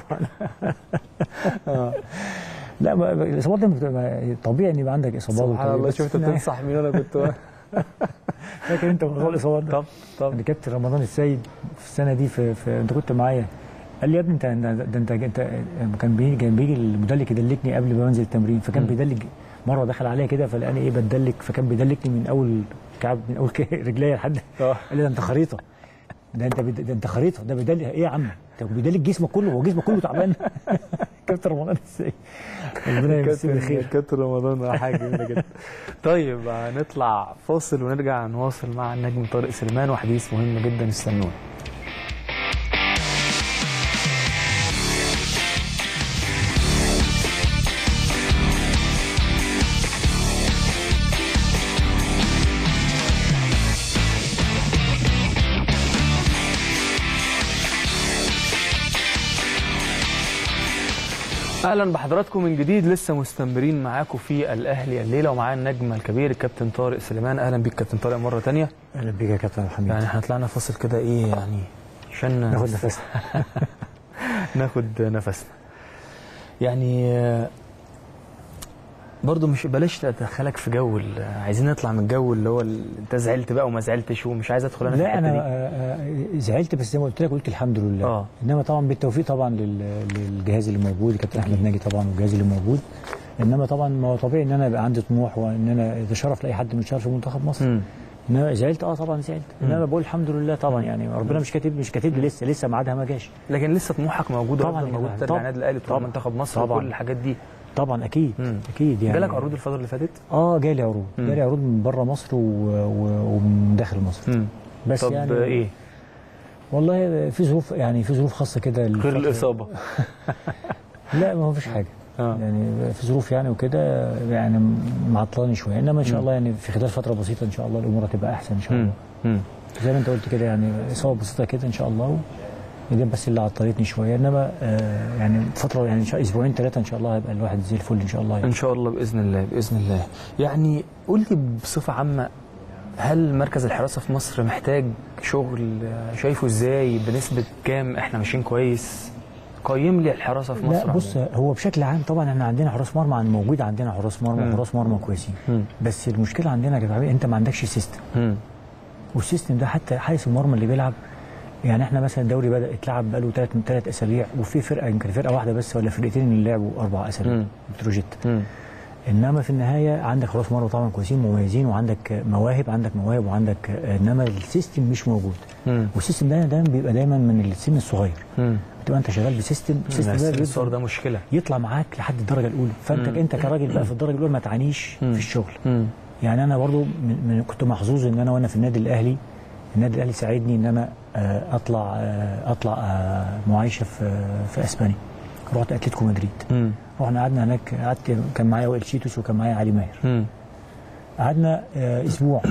اه لا الاصابات دي طبيعي ان يبقى عندك اصابات. سبحان الله، شفت بتنصح مين انا كنت فاكر انت موضوع الاصابات ده؟ طب طب انا كابتن رمضان السيد في السنه دي في, في انت كنت معايا، قال لي يا ابني انت ده انت انت كان بيجي كان بيجي المدلك يدلكني قبل ما انزل التمرين، فكان بيدلك مره دخل عليا كده فلقاني ايه بتدلك، فكان بيدلكني من اول كعب من اول رجليا لحد قال لي ده انت خريطه، ده انت ده انت خريطه، ده بيدلك ايه يا عم؟ طب بيدلك جسمك كله، هو جسمك كله تعبان. كابتن رمضان ازاي؟ ربنا يمسيه بالخير. كابتن رمضان حاجه جميله جدا. طيب هنطلع فاصل ونرجع نواصل مع النجم طارق سليمان وحديث مهم جدا، استنونا. اهلا بحضراتكم من جديد، لسه مستمرين معاكم في الاهلي الليله ومعانا النجم الكبير الكابتن طارق سليمان. اهلا بيك كابتن طارق مره ثانيه. اهلا بيك يا كابتن حميد. يعني احنا طلعنا فاصل كده ايه يعني عشان ناخد نفسنا. ناخد نفسنا يعني برضه مش بلاش ادخلك في جو، عايزين نطلع من الجو اللي هو انت زعلت بقى وما زعلتش ومش عايز ادخل انا في الحته دي. لا انا زعلت بس زي ما قلت لك قلت الحمد لله. اه انما طبعا بالتوفيق طبعا للجهاز اللي موجود، كابتن احمد ناجي طبعا والجهاز اللي موجود. انما طبعا ما هو طبيعي ان انا يبقى عندي طموح وان انا اتشرف لاي حد من شرف منتخب مصر. م. انما زعلت اه طبعا زعلت، انما بقول الحمد لله طبعا يعني ربنا مش كاتب مش كاتب لي لسه لسه ميعادها ما جاش، لكن لسه طموحك موجود طبعا موجود ترجع النادي الاهلي وتروح منتخب مصر وكل الحاجات دي طبعا اكيد. مم. اكيد يعني. جالك عروض الفتره اللي فاتت؟ اه جالي عروض، مم. جالي عروض من بره مصر ومن داخل مصر. مم. بس طب يعني ايه؟ والله في ظروف يعني في ظروف خاصه كده غير الاصابه. لا ما فيش حاجه. آه. يعني في ظروف يعني وكده يعني معطلاني شويه، انما ان شاء الله يعني في خلال فتره بسيطه ان شاء الله الامور هتبقى احسن ان شاء الله. مم. زي ما انت قلت كده يعني اصابه بسيطه كده ان شاء الله، دي بس اللي عطلتني شويه، انما آه يعني فتره يعني اسبوعين ثلاثه ان شاء الله هيبقى الواحد زي الفل ان شاء الله يعني. ان شاء الله باذن الله باذن الله. يعني قول لي بصفه عامه، هل مركز الحراسه في مصر محتاج شغل؟ شايفه ازاي؟ بنسبه كام احنا ماشيين كويس؟ قيم لي الحراسه في مصر. لا بص هو بشكل عام طبعا احنا عندنا حراس مرمى، موجود عندنا حراس مرمى حراس مرمى كويسين، بس المشكله عندنا يا جدعان انت ما عندكش سيستم، والسيستم ده حتى حارس المرمى اللي بيلعب يعني احنا مثلا الدوري بدا يتلعب بقاله ثلاث من ثلاث اسابيع وفي فرقه يمكن فرقه واحده بس ولا فرقتين اللي لعبوا اربع اسابيع بتروجيت. انما في النهايه عندك حراس مرمى طبعا كويسين مميزين وعندك مواهب عندك مواهب وعندك انما السيستم مش موجود. مم. والسيستم ده دايما بيبقى دايما من السن الصغير. بتبقى انت شغال بسيستم السيستم ده الصغير ده مشكله يطلع معاك لحد الدرجه الاولى، فانت مم. انت كراجل بقى في الدرجه الاولى ما تعانيش مم. في الشغل. مم. يعني انا برضو من من كنت محظوظ ان انا وانا في النادي الاهلي النادي الاهلي ساعدني ان انا اطلع اطلع معايشه في في اسبانيا. رحت اتلتيكو مدريد، مم. رحنا قعدنا هناك، قعدت كان معايا وائل شيتوس وكان معايا علي ماهر. قعدنا اسبوع.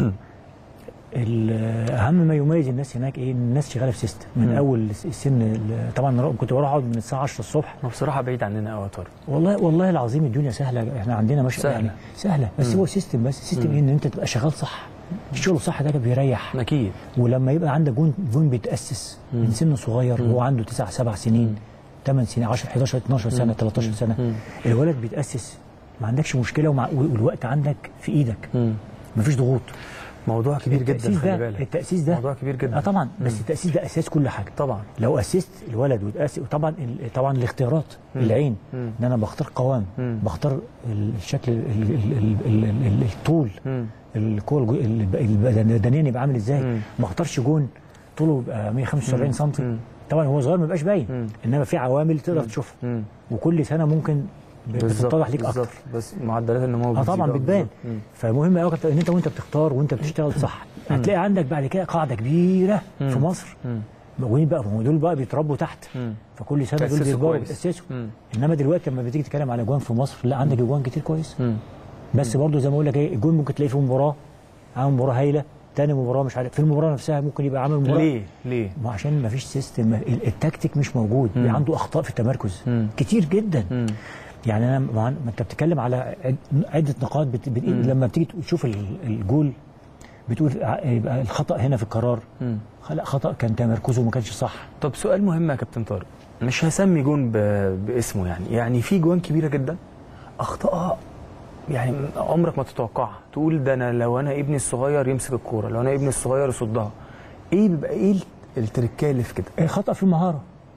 اهم ما يميز الناس هناك ايه؟ الناس شغاله في سيستم من مم. اول السن. طبعا كنت بروح اقعد من الساعه عشرة الصبح. وبصراحه بعيد عننا قوي يا طارق. والله والله العظيم الدنيا سهله، احنا عندنا مش سهله يعني سهله بس مم. هو سيستم، بس سيستم ايه؟ ان انت تبقى شغال صح. الشغل صح ده بيريح اكيد. ولما يبقى عندك جون جون بيتاسس مم. من سن صغير وهو عنده تسع سبع سنين ثمان سنين عشرة حداشر اتناشر سنه ثلاثة عشر سنه مم. الولد بيتاسس ما عندكش مشكله ومع والوقت عندك في ايدك مم. مفيش ضغوط. موضوع كبير جدا خلي بالك. التاسيس ده موضوع كبير جدا اه طبعا مم. بس التاسيس ده اساس كل حاجه طبعا. لو اسست الولد وتاسس طبعا طبعا الاختيارات مم. العين مم. ان انا بختار قوام مم. بختار الشكل ال ال ال ال الطول الكور البدنيا يبقى عامل ازاي. مم. ما اختارش جون طوله يبقى مية وخمسة وسبعين سم طبعا هو صغير ما بيبقاش باين مم. انما في عوامل تقدر تشوفها وكل سنه ممكن بتتضح ليك اكتر بس معدلات النمو اه طبعا بتبان. فمهم قوي ان انت وانت بتختار وانت بتشتغل صح هتلاقي عندك بعد كده قاعده كبيره مم. في مصر وين بقى دول بقى بيتربوا تحت مم. فكل سنه دول بيكبروا بيتاسسوا. انما دلوقتي لما بتيجي تتكلم على اجوان في مصر لا عندك اجوان كتير كويس مم. بس برضه زي ما اقول لك ايه الجون ممكن تلاقيه في مباراه عامل مباراه هايله، تاني مباراه مش عارف في المباراه نفسها ممكن يبقى عامل مباراه. ليه؟ ليه؟ ما عشان ما فيش سيستم، التكتيك مش موجود، عنده اخطاء في التمركز مم. كتير جدا. مم. يعني انا ما انت بتتكلم على عده نقاط بت... بت... لما بتيجي تشوف الجول بتقول يبقى الخطا هنا في القرار لا خطا كان تمركزه ما كانش صح. طب سؤال مهم يا كابتن طارق، مش هسمي جون ب... باسمه يعني يعني في جوان كبيره جدا اخطائها يعني عمرك ما تتوقعها، تقول ده انا لو انا ابني الصغير يمسك الكوره، لو انا ابني الصغير يصدها. ايه بيبقى ايه التركيه اللي في كده؟ خطا في المهاره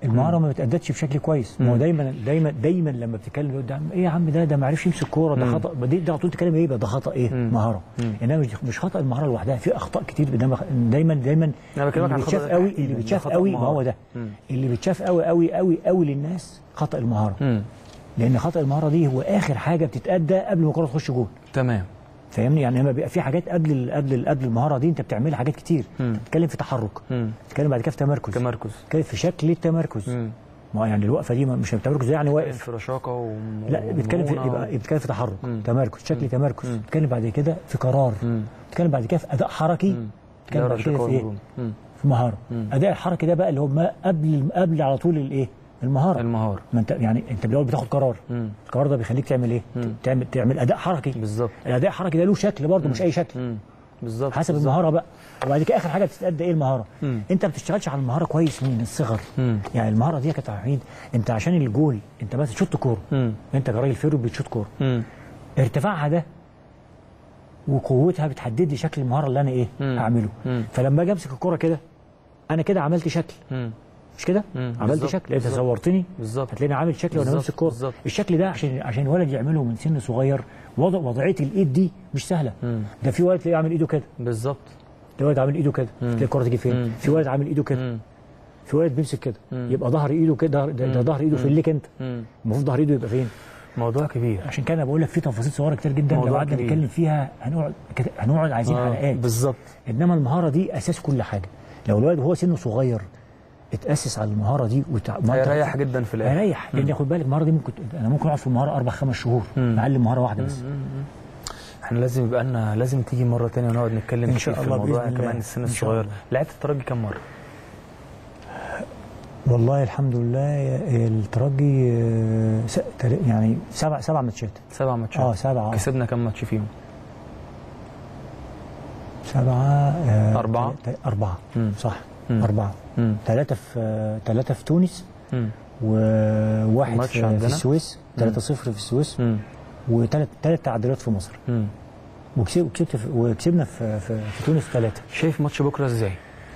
المهاره ما بتأدتش بشكل كويس. ما هو دايما دايما دايما لما بتتكلم قدام ايه يا عم ده ده ما عرفش يمسك كوره، ده خطا، دي ده على طول تتكلم ايه ده خطا ايه مم. مهاره. انما مش مش خطا المهاره لوحدها، في اخطاء كتير دايما دايما اللي بيتشاف قوي اللي بيتشاف قوي ما هو ده مم. اللي بيتشاف قوي قوي قوي قوي للناس خطا المهاره. مم. لان خطا المهاره دي هو اخر حاجه بتتأدى قبل ما الكوره تخش جول. تمام. فاهمني؟ يعني لما بيبقى في حاجات قبل قبل قبل المهاره دي انت بتعملها حاجات كتير. بتتكلم في تحرك، بتتكلم بعد كده في تمركز تمركز بتتكلم في شكل التمركز. مم. ما يعني الوقفه دي مش التمركز يعني واقف في رشاقه و... لا بيتكلم في يبقى بيتكلم في تحرك مم. تمركز شكل مم. تمركز بيتكلم بعد كده في قرار بيتكلم بعد كده في اداء حركي بيتكلم بعد كده في ايه مم. في مهاره. مم. اداء الحركي ده بقى اللي هو ما قبل قبل على طول الايه المهاره المهاره ما انت يعني انت بالاول بتاخد قرار مم. القرار ده بيخليك تعمل ايه مم. تعمل تعمل اداء حركي بالظبط. الاداء الحركي ده له شكل برضه مش اي شكل مم. بالظبط حسب بالزبط. المهاره بقى. وبعد كده اخر حاجه بتتأدى ايه المهاره. مم. انت ما بتشتغلش على المهاره كويس من الصغر. مم. يعني المهاره دي يا كابتن عميد انت عشان الجول انت بس تشوط كوره انت كراجل فيرو بتشوط كوره ارتفاعها ده وقوتها بتحدد لي شكل المهاره اللي انا ايه مم. اعمله. مم. فلما اجي امسك الكوره كده انا كده عملت شكل مم. مش كده عملت شكل انت صورتني هتلاقيني عامل شكل وانا ماسك الكوره. الشكل ده عشان عشان الولد يعمله من سن صغير وضع وضعيه الايد دي مش سهله. مم. ده في ولد تلاقيه عامل ايده كده بالظبط، في ولد عامل ايده كده تلاقي الكوره تيجي فين. مم. في ولد عامل ايده كده، في ولد بيمسك كده يبقى ظهر ايده كده، ده ظهر ايده في الليك انت المفروض ظهر ايده يبقى فين. موضوع كبير عشان كده انا بقول لك في تفاصيل صغيره كتير جدا لو قعدنا نتكلم فيها هنقعد هنقعد عايزين آه حلقات بالظبط. انما المهاره دي اساس كل حاجه. لو الولد وهو سنه صغير اتاسس على المهاره دي وتع... هيريح جدا في الاخر. هيريح لان خد بالك المهاره دي ممكن انا ممكن اقعد في المهاره اربع خمس شهور نعلم مهاره واحده بس. مم. احنا لازم يبقى لنا لازم تيجي مره ثانيه ونقعد نتكلم إن شاء في الله الموضوع كمان السن الصغير. لعبت الترجي كم مره؟ والله الحمد لله الترجي يعني سبع سبع ماتشات. سبع ماتشات اه سبعه. كسبنا كم ماتش فيهم؟ سبعه آه اربعه اربعه مم. صح مم. اربعه ثلاثه في ثلاثه في تونس مم. وواحد في, في السويس ثلاثة صفر في السويس وثلاث ثلاث تعادلات في مصر. مم. وكسبت وكسبنا في, في, في تونس ثلاثه. شايف ماتش بكره ازاي؟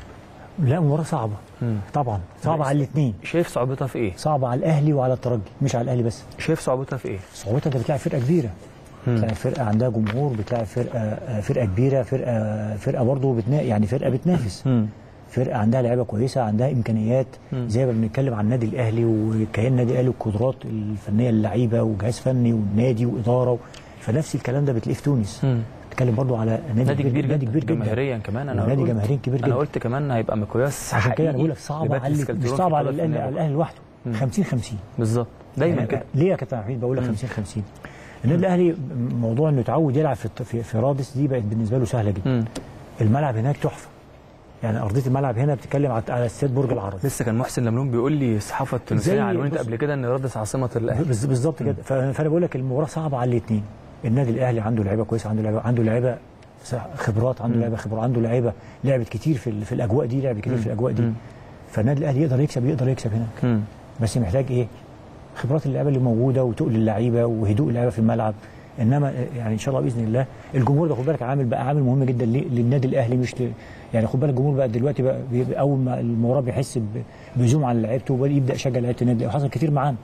لا مباراه صعبه. مم. طبعا صعبه على الاثنين. شايف صعوبتها في ايه؟ صعبه على الاهلي وعلى الترجي مش على الاهلي بس. شايف صعوبتها في ايه؟ صعوبتها انت بتلاعب فرقه كبيره. بتلاعب فرقه عندها جمهور، بتلاعب فرقه فرقه كبيره، فرقه فرقه برضه بتنا يعني فرقه بتنافس. مم. فرقه عندها لعيبه كويسه، عندها امكانيات. مم. زي ما بنتكلم عن النادي الاهلي وكيان النادي الاهلي والقدرات الفنيه للعيبه وجهاز فني والنادي واداره، فنفس الكلام ده بتلاقيه في تونس. مم. بتكلم برضه على نادي, نادي كبير, نادي كبير جدا جماهيريا كمان. انا نادي جماهيري كبير جدا. انا قلت كمان هيبقى مقياس عشان كده انا بقول لك صعبه على مش صعبه على الاهلي على الاهلي لوحده. خمسين خمسين بالظبط دايما يعني كده. ليه يا كابتن عميد بقول لك خمسين خمسين؟ النادي الاهلي موضوع انه يتعود يلعب في في, في رادس دي بقت بالنسبه له سهله جدا. مم. الملعب هناك تحفه يعني ارضيه الملعب هنا بتتكلم على استاد برج العرب. لسه كان محسن لملوم بيقول لي الصحافه التونسيه عنونت قبل كده ان رادس عاصمه الاهلي. بالظبط كده. فانا بقول لك المباراه صعبه على الاثنين. النادي الاهلي عنده لعيبه كويسه، عنده لعيبه عنده لعيبه خبرات، عنده لعيبه خبرات، عنده لعيبه لعبت كتير في في الاجواء دي، لعبت كتير في الاجواء دي. فالنادي الاهلي يقدر يكسب يقدر يكسب هناك. مم. بس محتاج ايه؟ خبرات اللعيبه اللي موجوده وتقل اللعيبه وهدوء اللعيبه في الملعب. انما يعني ان شاء الله باذن الله الجمهور ده خد بالك عامل بقى عامل مهم جدا للنادي الاهلي. مش يعني خد بالك الجمهور بقى دلوقتي بقى اول ما المباراه بيحس بهجوم على لعيبته ويبدا يشجع لعيبه النادي الاهلي. وحصل كتير معانا.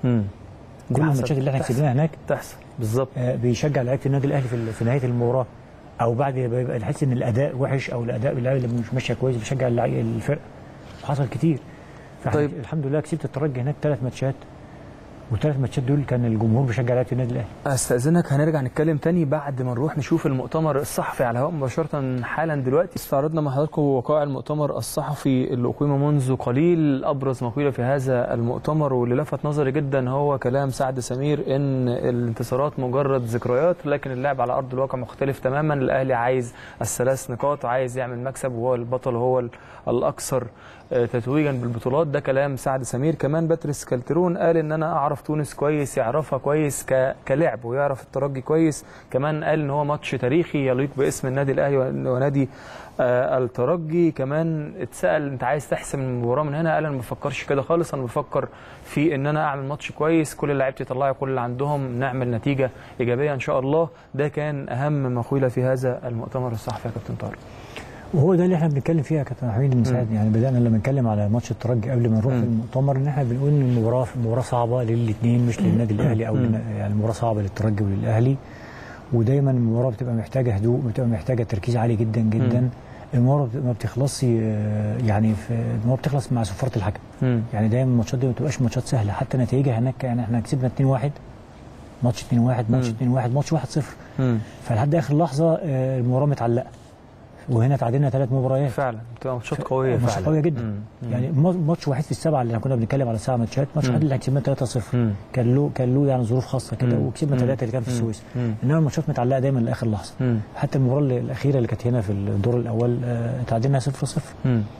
كل الماتشات اللي احنا كسبناها هناك تحصل بالظبط. آه بيشجع لعيبه النادي الاهلي في, في نهايه المباراه او بعد بيبقى يحس ان الاداء وحش او الاداء اللعيبه اللي مش ماشيه كويس بيشجع الفرقه. حصل كتير. طيب الحمد لله كسبت الترجي هناك ثلاث ماتشات والثلاث ماتشات دول كان الجمهور بيشجع لعيبه النادي الاهلي. استاذنك هنرجع نتكلم تاني بعد ما نروح نشوف المؤتمر الصحفي على الهواء مباشره حالا دلوقتي. استعرضنا مع حضراتكم وقائع المؤتمر الصحفي اللي اقيم منذ قليل. ابرز ما قيل في هذا المؤتمر واللي لفت نظري جدا هو كلام سعد سمير ان الانتصارات مجرد ذكريات لكن اللعب على ارض الواقع مختلف تماما. الاهلي عايز الثلاث نقاط، عايز يعمل مكسب وهو البطل هو الاكثر تتويجا بالبطولات. ده كلام سعد سمير. كمان باتريس كالترون قال ان انا اعرف تونس كويس، يعرفها كويس كلعب ويعرف الترجي كويس. كمان قال ان هو ماتش تاريخي يليق باسم النادي الاهلي ونادي آه الترجي. كمان اتسال انت عايز تحسم المباراه من هنا؟ قال انا ما بفكرش كده خالص، انا بفكر في ان انا اعمل ماتش كويس، كل لعيبتي يطلعوا كل اللي عندهم، نعمل نتيجه ايجابيه ان شاء الله. ده كان اهم ما قيل في هذا المؤتمر الصحفي يا كابتن طارق. وهو ده اللي احنا بنتكلم فيها يا كابتن حميد من ساعه يعني بدانا لما نتكلم على ماتش الترجي قبل ما نروح المؤتمر ان احنا بنقول ان المباراه مباراه صعبه للاثنين مش للنادي الاهلي او يعني مباراه صعبه للترجي وللاهلي. ودايما المباراه بتبقى محتاجه هدوء، بتبقى محتاجه تركيز عالي جدا جدا. المباراه ما بتخلصش يعني في المباراه بتخلص مع صفاره الحكم. يعني دايما الماتشات دي ما بتبقاش ماتشات سهله، حتى نتائجها هناك يعني احنا كسبنا اتنين واحد، ماتش اتنين واحد، ماتش اتنين واحد، ماتش واحد صفر. فلحد اخر لحظه المباراه متعلقه. وهنا تعادلنا ثلاث مباريات فعلا بتبقى ماتشات قويه فعلا ماتشات قويه جدا. مم. يعني ماتش وحيد في السبعه اللي كنا بنتكلم على سبع ماتشات، ماتش واحد اللي كسبنا ثلاثة صفر كان له كان له يعني ظروف خاصه كده وكسبنا ثلاثه اللي كان في السويس. انما الماتشات متعلقه دايما لاخر لحظه. مم. حتى المباراه الاخيره اللي كانت هنا في الدور الاول آه تعادلنا صفر صفر.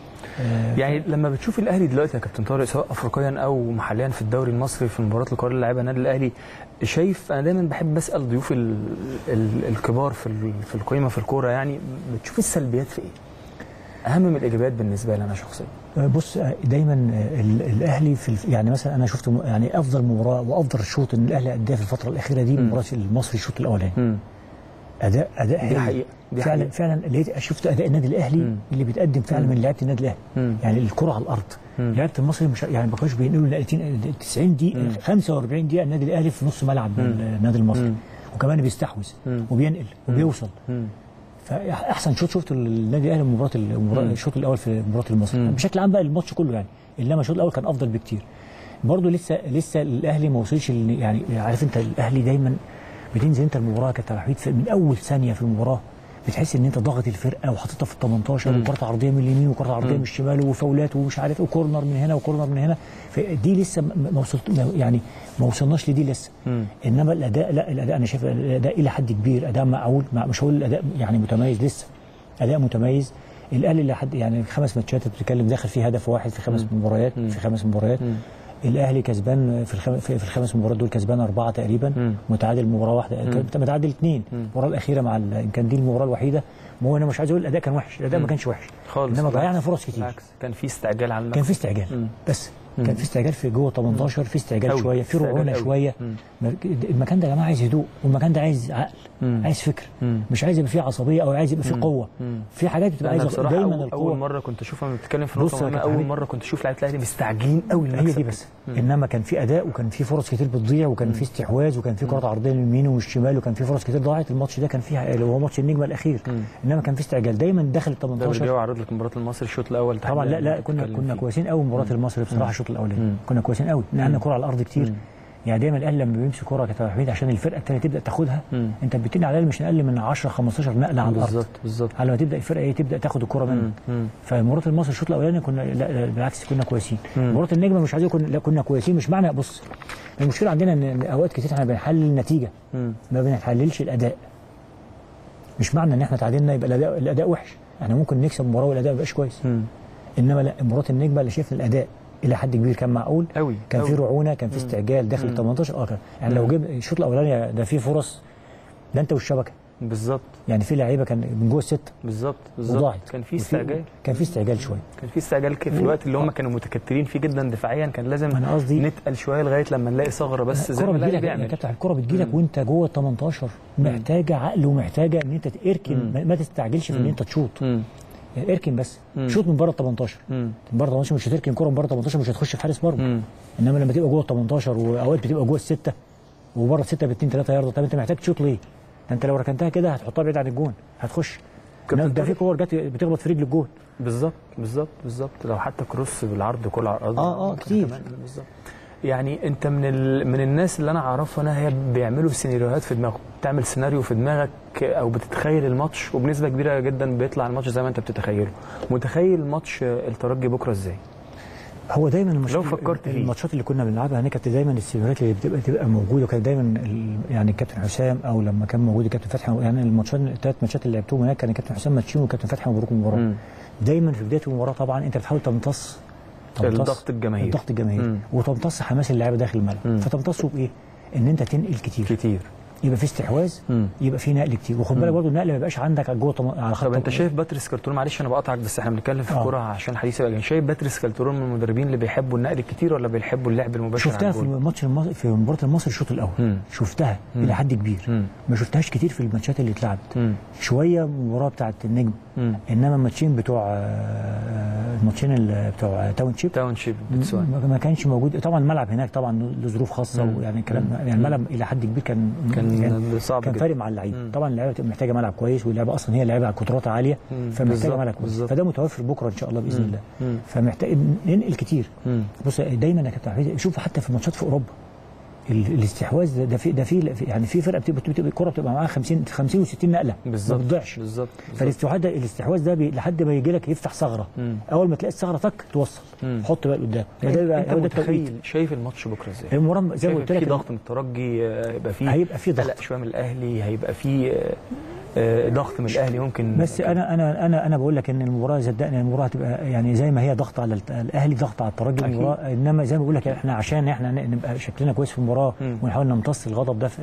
آه يعني لما بتشوف الاهلي دلوقتي يا كابتن طارق سواء افريقيا او محليا في الدوري المصري في المباريات القويه اللي لعبها النادي الاهلي، شايف انا دايما بحب اسال ضيوف ال ال الكبار في في القيمه في الكوره، يعني بتشوف السلبيات في ايه؟ اهم من الايجابيات بالنسبه لي انا شخصيا. بص دايما الاهلي في يعني مثلا انا شفت يعني افضل مباراه وافضل شوط ان الاهلي اداه في الفتره الاخيره دي مباراه المصري الشوط الاولاني. اداء اداء دي حقيقه دي فعلا حقيقة. فعلا لقيت شفت اداء النادي الاهلي مم. اللي بيتقدم فعلا مم. من لعيبه النادي الاهلي. مم. يعني الكره على الارض لعيبه المصري مش يعني ما كانوش بينقلوا نقلتين تسعين دقيقه خمسة وأربعين دقيقه النادي الاهلي في نص ملعب النادي المصري مم. وكمان بيستحوذ وبينقل وبيوصل. مم. فاحسن شوط شفت النادي الاهلي مباراه الشوط الاول في مباراه المصري بشكل عام بقى الماتش كله يعني، انما الشوط الاول كان افضل بكتير. برضه لسه لسه الاهلي ما وصلش يعني عارف انت الاهلي دايما بتنزل انت المباراه كتوحيد من اول ثانيه في المباراه بتحس ان انت ضاغط الفرقه وحاططها في ال تمنتاشر وكره عرضيه من اليمين وكره عرضيه من الشمال وفاولات ومش عارف ايه وكورنر من هنا وكورنر من هنا. فدي لسه ما وصلت يعني ما وصلناش لدي لسه. مم. انما الاداء لا الاداء انا شايف الاداء الى حد كبير اداء معقول، مش هقول الاداء يعني متميز لسه اداء متميز. الاهلي لحد يعني خمس ماتشات بتتكلم داخل فيه هدف واحد في خمس مم. مباريات مم. في خمس مباريات. مم. الاهلي كسبان في الخم... في الخمس مباريات دول كسبان اربعه تقريبا مم. متعادل مباراه واحده متعادل اثنين. المباراه الاخيره مع ال... كان دي المباراه الوحيده. ما هو انا مش عايز اقول الاداء كان وحش، الاداء ما كانش وحش خالص، انما ضيعنا فرص كتير. بالعكس كان في استعجال على كان في استعجال مم. بس مم. كان في استعجال في جوه تمنتاشر، في استعجال أوي. شويه في رعونه شويه. مم. المكان ده يا جماعه عايز هدوء، والمكان ده عايز عقل مم. عايز فكر مم. مش عايز يبقى فيه عصبيه او عايز يبقى فيه قوه. مم. في حاجات بتبقى عايزه دايما أول القوه. اول مره كنت اشوفها لما بتتكلم في نقطه مهمه، اول مره كنت اشوف لعيبه الاهلي مستعجلين قوي هي دي بس. مم. انما كان في اداء وكان في فرص كتير بتضيع وكان في استحواذ وكان في كرات عرضيه لليمين والشمال وكان في فرص كتير ضاعت. الماتش ده كان فيها اللي هو ماتش النجمه الاخير مم. انما كان في استعجال دايما داخل ال تمنتاشر. ده عرض لك مباراه المصري الشوط الاول طبعا. لا لا كنا كنا كويسين قوي مباراه المصري بصراحه الشوط الاولاني كنا كويسين قوي، نقلنا كره على الارض كتير. مم. يعني دايما الاهلي لما بيمسك كره كتوحيد عشان الفرقه الثانيه تبدا تاخدها مم. انت بتبني على الاقل مش اقل من عشرة خمستاشر نقله على الارض بالظبط بالظبط على ما تبدا الفرقه ايه تبدا تاخد الكره منك. فمباراه المصري الشوط الاولاني كنا لا بالعكس كنا كويسين. مباراه النجمه مش عايز كنا لا كنا كويسين. مش معنى بص المشكله عندنا ان اوقات كتير احنا بنحلل النتيجه مم. ما بنحللش الاداء. مش معنى ان احنا تعادلنا يبقى الاداء الاداء وحش، احنا ممكن نكسب مباراه والاداء ما يبقاش كويس. مم. انما لا مباراه النجمه اللي شايف الاداء الى حد كبير كان معقول قوي، كان في رعونه كان في استعجال داخل ال تمنتاشر. اه يعني لو جبنا الشوط الاولاني ده فيه فرص ده انت والشبكه بالظبط. يعني في لعيبه كان من جوه السته بالظبط بالظبط كان في استعجال كان في استعجال شويه كان في استعجال في الوقت اللي هم كانوا متكترين فيه جدا دفاعيا. كان لازم نتقل شويه لغايه لما نلاقي ثغره بس زي ما الكوره بتجيلك يا كابتن. الكوره بتجيلك وانت جوه ال تمنتاشر محتاجه عقل ومحتاجه ان انت تركن ما تستعجلش في ان انت تشوط. يعني اركن بس شوط من بره ال تمنتاشر. من بره تمنتاشر مش هتركن كوره من بره تمنتاشر مش هتخش في حارس مرمى. انما لما تبقى جوه ال تمنتاشر واوقات بتبقى جوه السته وبره السته ب اتنين تلاته يارده، طب انت محتاج تشوط ليه؟ انت لو ركنتها كده هتحطها بعيد عن الجون هتخش. ده في كور جت بتخبط في رجل الجون. بالظبط بالظبط بالظبط. لو حتى كروس بالعرض كل على الارض اه اه كتير بالظبط. يعني انت من ال... من الناس اللي انا اعرفها انا هي بيعملوا سيناريوهات في دماغهم، بتعمل سيناريو في دماغك او بتتخيل الماتش وبنسبه كبيره جدا بيطلع الماتش زي ما انت بتتخيله. متخيل ماتش الترجي بكره ازاي؟ هو دايما الماتش لو فكرت فيه الماتشات اللي كنا بنلعبها هناك كانت دايما السيناريوهات اللي بتبقى تبقى موجوده وكانت دايما يعني الكابتن حسام او لما كان موجود الكابتن فتحي يعني الماتشات الثلاث ماتشات اللي لعبتهم هناك كان الكابتن حسام ماتشين والكابتن فتحي مبروك المباراه. دايما في بدايه المباراه طبعا انت بتحاول تمتص الضغط الجماهيري الضغط الجماهيري وتمتص حماس اللعيبه داخل الملعب. فتمتصه بايه؟ ان انت تنقل كتير كتير يبقى في استحواذ، يبقى في نقل كتير. وخد بالك برضه النقل ما يبقاش عندك جوه طم... على خط. طب انت شايف باتريس كالترون، معلش انا بقطعك بس احنا بنتكلم في الكوره عشان حديث يبقى، شايف باتريس كالترون من المدربين اللي بيحبوا النقل الكتير ولا بيحبوا اللعب المباشر؟ شفتها في الماتش المصري، في مباراه المصري الشوط الاول مم. شفتها مم. الى حد كبير. مم. ما شفتهاش كتير في الماتشات اللي اتلعبت. شويه المباراه بتاعه النجم، مم. انما الماتشين بتوع الماتشين بتوع تاون شيب تاون شيب ما كانش موجود. طبعا الملعب هناك طبعا له ظروف خاصه، ويعني كلام يعني الملعب الى حد كبير كان كان يعني صعب، كان فارق مع اللعيبه. طبعا اللعيبه محتاجه ملعب كويس، واللعيبه اصلا هي لعيبه على قدرات عاليه، فمحتاجه ملعب كويس. فده متوفر بكره ان شاء الله باذن الله. مم. فمحتاج ننقل كتير. مم. بص دايما يا كابتن حميد، شوف حتى في ماتشات في اوروبا الاستحواذ ده في ده في يعني في فرقه بتبقى الكره بتبقى معاها خمسين خمسين و60 نقله بالظبط، ما بتضيعش بالظبط. فالاستحواذ ده الاستحواذ ده لحد ما يجي لك يفتح ثغره، اول ما تلاقي الثغره تك توصل، مم. حط بقى قدام. ده انت متخيل شايف الماتش بكره ازاي؟ المباراه زي ما قلت لك في ضغط من الترجي، يبقى في هيبقى في ضغط شويه من الاهلي، هيبقى في ضغط من الاهلي ممكن. بس انا انا انا انا بقول لك ان المباراه صدقني المباراه هتبقى يعني زي ما هي ضغط على الاهلي، ضغط على الترجي المباراه، انما زي ما بقول لك احنا عشان احنا نبقى شكلنا كويس في المباراه ونحاول نمتص الغضب ده في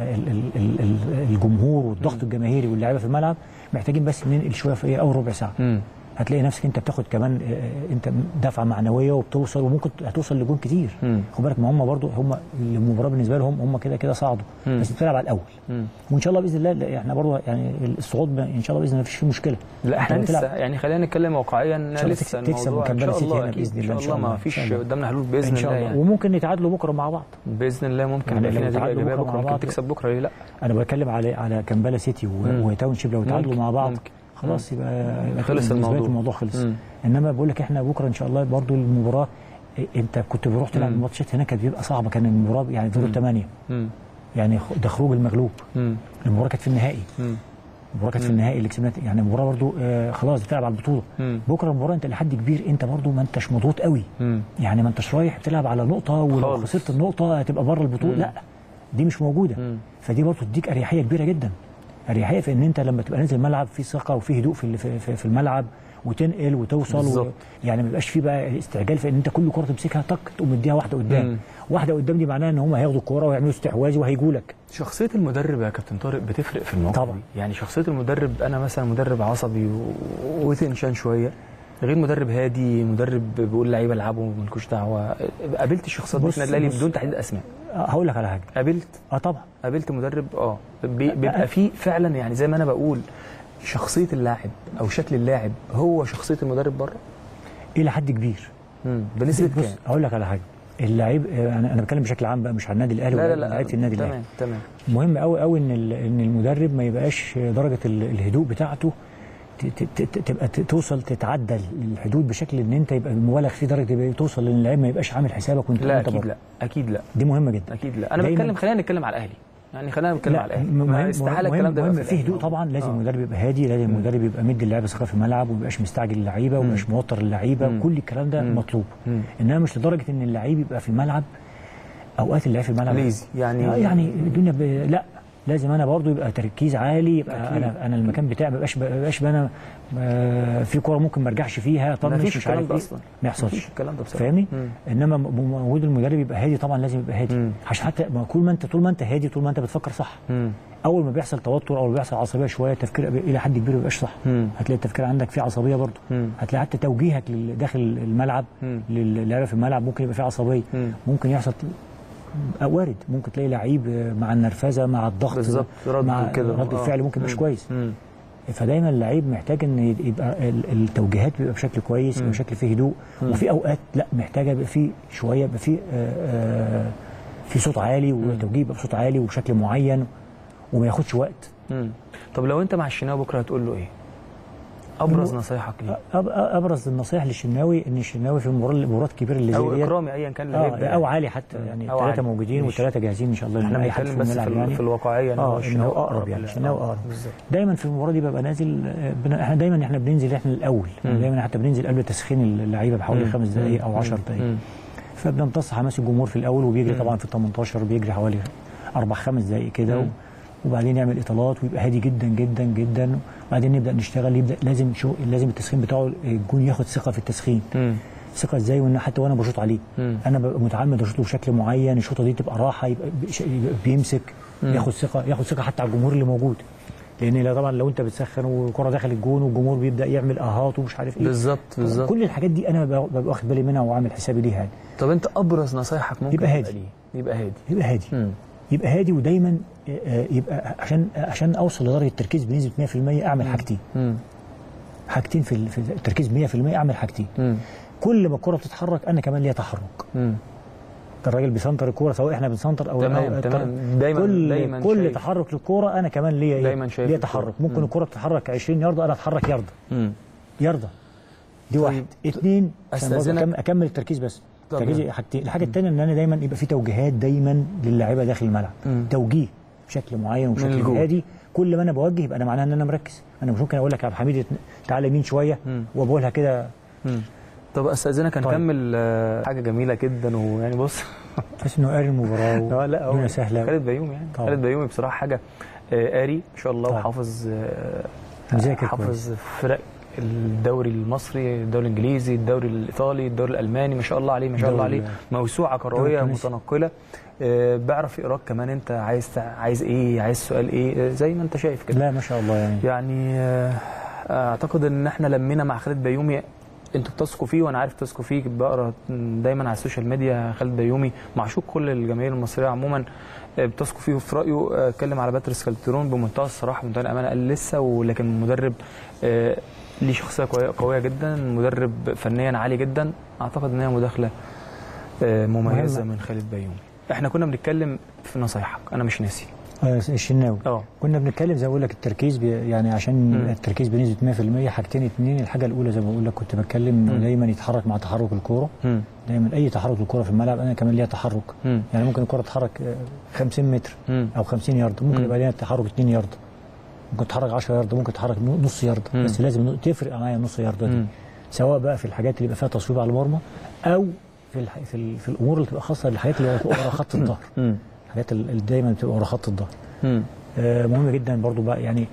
الجمهور والضغط الجماهيري واللاعيبه في الملعب، محتاجين بس ننقل شويه في ايه اول ربع ساعه. مم. هتلاقي نفسك انت بتاخد كمان انت دفعه معنويه وبتوصل، وممكن هتوصل لجون كتير. خد بالك ما هم برضو هم المباراه بالنسبه لهم هم كده كده صعدوا، مم. بس بتلعب على الاول. مم. وان شاء الله باذن الله احنا برضو يعني الصعود ان شاء الله باذن الله مفيش فيه مشكله. لا احنا لسه يعني خلينا نتكلم واقعيا، لسه تكسب وكمباله سيتي هنا باذن الله. ان شاء الله ما فيش قدامنا حلول باذن الله يعني. وممكن نتعادلوا بكره مع بعض باذن الله، ممكن يبقى في نتيجه ايجابيه بكره، ممكن تكسب بكره ليه لا. انا بتكلم على على كمباله سيتي وتاون شيب لو تعادلوا مع بعض خلاص يبقى خلص الموضوع الموضوع خلص. مم. انما بقول لك احنا بكره ان شاء الله برضو المباراه، انت كنت بتروح تلعب ماتشات هناك كانت بيبقى صعبه، كان المباراه يعني دور الثمانيه يعني ده خروج المغلوب. مم. المباراه كانت في النهائي، مم. المباراه كانت في النهائي اللي كسبناها، يعني المباراه برضو آه خلاص بتلعب على البطوله. مم. بكره المباراه انت لحد كبير انت برضو ما انتش مضغوط قوي. مم. يعني ما انتش رايح بتلعب على نقطه ولو خسرت النقطه هتبقى بره البطوله. مم. لا دي مش موجوده. مم. فدي برضو تديك اريحيه كبيره جدا، اريحيه في ان انت لما تبقى نازل الملعب في ثقه وفي هدوء في في, في الملعب وتنقل وتوصل و... يعني ما يبقاش في بقى استعجال في ان انت كل كره تمسكها طق تقوم مديها واحده قدام. مم. واحده قدام دي معناها ان هم هياخدوا الكوره ويعملوا استحواذ وهيجوا لك. شخصيه المدرب يا كابتن طارق بتفرق في الموضوع طبعا. يعني شخصيه المدرب، انا مثلا مدرب عصبي وتنشان شويه، غير مدرب هادي، مدرب بيقول لعيبه العبوا مالكوش دعوه. قابلت الشخصيات دي في النادي الاهلي بدون تحديد اسماء؟ هقول لك على حاجه. قابلت اه طبعا قابلت مدرب اه بيبقى فيه فعلا يعني زي ما انا بقول شخصيه اللاعب او شكل اللاعب هو شخصيه المدرب بره الى حد كبير. امم بنسبه كام؟ هقول لك على حاجه. اللعيب انا انا بتكلم بشكل عام بقى مش على النادي الاهلي ولا لعيبه النادي الاهلي. تمام تمام. مهم قوي قوي ان ان المدرب ما يبقاش درجه الهدوء بتاعته تبقى توصل تتعدى الحدود بشكل ان انت يبقى مبالغ فيه درجه توصل ان اللعيب ما يبقاش عامل حسابك وانت لا اكيد لا اكيد لا دي مهمه جدا. اكيد لا. انا بتكلم خلينا نتكلم على الاهلي يعني خلينا نتكلم على الاهلي. مهم استحاله الكلام ده. مهم في هدوء طبعا، لازم آه. المدرب يبقى هادي، لازم المدرب يبقى مدي اللعيبه ثقه في الملعب وما يبقاش مستعجل اللعيبه وما يبقاش موتر اللعيبه، كل الكلام ده مم. مطلوب. مم. انما مش لدرجه ان اللعيب يبقى في الملعب اوقات اللعيب في الملعب ليزي يعني يعني الدنيا ب... لا لازم انا برضو يبقى تركيز عالي، يبقى أكيد. انا انا المكان بتاعي ما بقاش بقاش انا في كوره ممكن ما ارجعش فيها. طب مش مش عارف اصلا ما يحصلش الكلام ده بصراحه فاهمني. انما وجود المدرب يبقى هادي طبعا، لازم يبقى هادي مم. عشان حتى طول ما انت طول ما انت هادي طول ما انت بتفكر صح. مم. اول ما بيحصل توتر او بيحصل عصبيه شويه التفكير الى حد كبير ما بيبقاش صح. مم. هتلاقي التفكير عندك فيه عصبيه برضو. مم. هتلاقي حتى توجيهك داخل الملعب للعيبه في الملعب ممكن يبقى فيه عصبيه. مم. ممكن يحصل وارد، ممكن تلاقي لعيب مع النرفزه مع الضغط بالظبط مع رد الفعل ممكن مش كويس. مم. فدايما اللعيب محتاج ان يبقى التوجيهات بيبقى بشكل كويس، يبقى بشكل فيه هدوء. مم. وفي اوقات لا محتاجه يبقى فيه شويه يبقى فيه في صوت عالي والتوجيه يبقى بصوت عالي وبشكل معين وما ياخدش وقت. مم. طب لو انت مع الشناوي بكره هتقول له ايه؟ ابرز نصايحك ليه؟ ابرز النصايح للشناوي ان الشناوي في المباريات الكبيره اللي زي دي او اكرامي ايا كان اللي هيبدا او عالي حتى يعني ثلاثه موجودين والثلاثه جاهزين ان شاء الله. احنا بنتكلم بس في, يعني. في الواقعيه اه انه اقرب يعني الشناوي اقرب. دايما في المباراه دي ببقى نازل، احنا دايما احنا بننزل احنا الاول، دايما حتى بننزل قبل تسخين اللعيبه بحوالي خمس دقائق او عشر دقائق، فبنمتص حماس الجمهور في الاول وبيجري طبعا في ال ثمانية عشر بيجري حوالي اربع خمس دقائق كده، وبعدين يعمل اطالات ويبقى هادي جدا جدا جدا، وبعدين نبدا نشتغل. يبدا لازم شو لازم التسخين بتاعه الجون ياخد ثقه في التسخين. مم. ثقه ازاي وان حتى وانا بشوط عليه مم. انا ببقى متعمد اشوطه بشكل معين، الشوطه دي تبقى راحه، يبقى, يبقى بيمسك، مم. ياخد ثقه ياخد ثقه حتى على الجمهور اللي موجود، لان لا طبعا لو انت بتسخن والكره دخلت الجون والجمهور بيبدا يعمل اهات ومش عارف ايه بالظبط بالظبط كل الحاجات دي انا ببقى واخد بالي منها وعامل حسابي ليها يعني. طب انت ابرز نصايحك ممكن يبقى هادي ليه؟ يبقى هادي يبقى هادي مم. يبقى هادي ودايما يبقى عشان عشان اوصل لدرجه التركيز بنسبه مية في المية اعمل مم. حاجتين مم. حاجتين في في التركيز مية في المية اعمل حاجتين. مم. كل ما الكره بتتحرك انا كمان ليا تحرك. امم الراجل بيسنتر الكوره سواء احنا بنسنتر او تمام أو تمام دايما كل دايما كل شايف. تحرك للكوره انا كمان ليا دايما شايف ليا تحرك. ممكن مم. الكوره تتحرك عشرين ياردة انا اتحرك ياردة امم ياردة دي طيب. واحد اثنين أكمل, اكمل التركيز بس التركيز حاجتين. الحاجه الثانيه ان انا دايما يبقى في توجيهات دايما للاعيبه داخل الملعب مم. توجيه بشكل معين وبشكل هادي. كل ما انا بوجه يبقى انا معناها ان انا مركز. انا مش ممكن اقول لك يا عبد الحميد تعالى يمين شويه وبقولها كده. طب استاذنك هنكمل طيب. حاجه جميله جدا ويعني بص تحس انه قاري المباراه لا لا الدنيا سهله. خالد بيومي يعني طبعا. خالد بيومي بصراحه حاجه قاري ان شاء الله وحافظ حافظ فرق الدوري المصري، الدوري الانجليزي، الدوري الايطالي، الدوري الالماني، ما شاء الله عليه ما شاء الله عليه موسوعه كرويه متنقله. بيعرف يقراك كمان انت عايز عايز ايه، عايز سؤال ايه زي ما انت شايف كده. لا ما شاء الله يعني يعني اعتقد ان احنا لمينا مع خالد بيومي انتوا بتثقوا فيه وانا عارف تثقوا فيه. بقرا دايما على السوشيال ميديا خالد بيومي معشوق كل الجماهير المصريه عموما بتثقوا فيه وفي رايه. اتكلم على باتريس كالترون بمنتهى الصراحه بمنتهى الامانه قال لسه ولكن مدرب ليه شخصيه قويه جدا، مدرب فنيا عالي جدا. اعتقد ان هي مداخله مميزه من خالد بيومي. احنا كنا بنتكلم في نصايحك انا مش ناسي الشناوي اه كنا بنتكلم زي ما بقول لك التركيز يعني عشان م. التركيز بنسبه مية في المية حاجتين اتنين. الحاجه الاولى زي ما بقول لك كنت بتكلم انه دايما يتحرك مع تحرك الكوره. دايما اي تحرك الكوره في الملعب انا كمان ليها تحرك. م. يعني ممكن الكوره تتحرك خمسين متر م. او خمسين يارده ممكن يبقى ليها تحرك اتنين يارده ممكن تتحرك عشرة يارده ممكن تتحرك نص يارده م. بس لازم تفرق معايا نص يارده دي م. سواء بقى في الحاجات اللي يبقى فيها تصويب على المرمى او في الح... في, ال... في الامور اللي تبقى خاصه بالحاجات اللي ورا خط الظهر. الحاجات اللي دايما بتبقى ورا خط الظهر آه مهم جدا برضو بقى يعني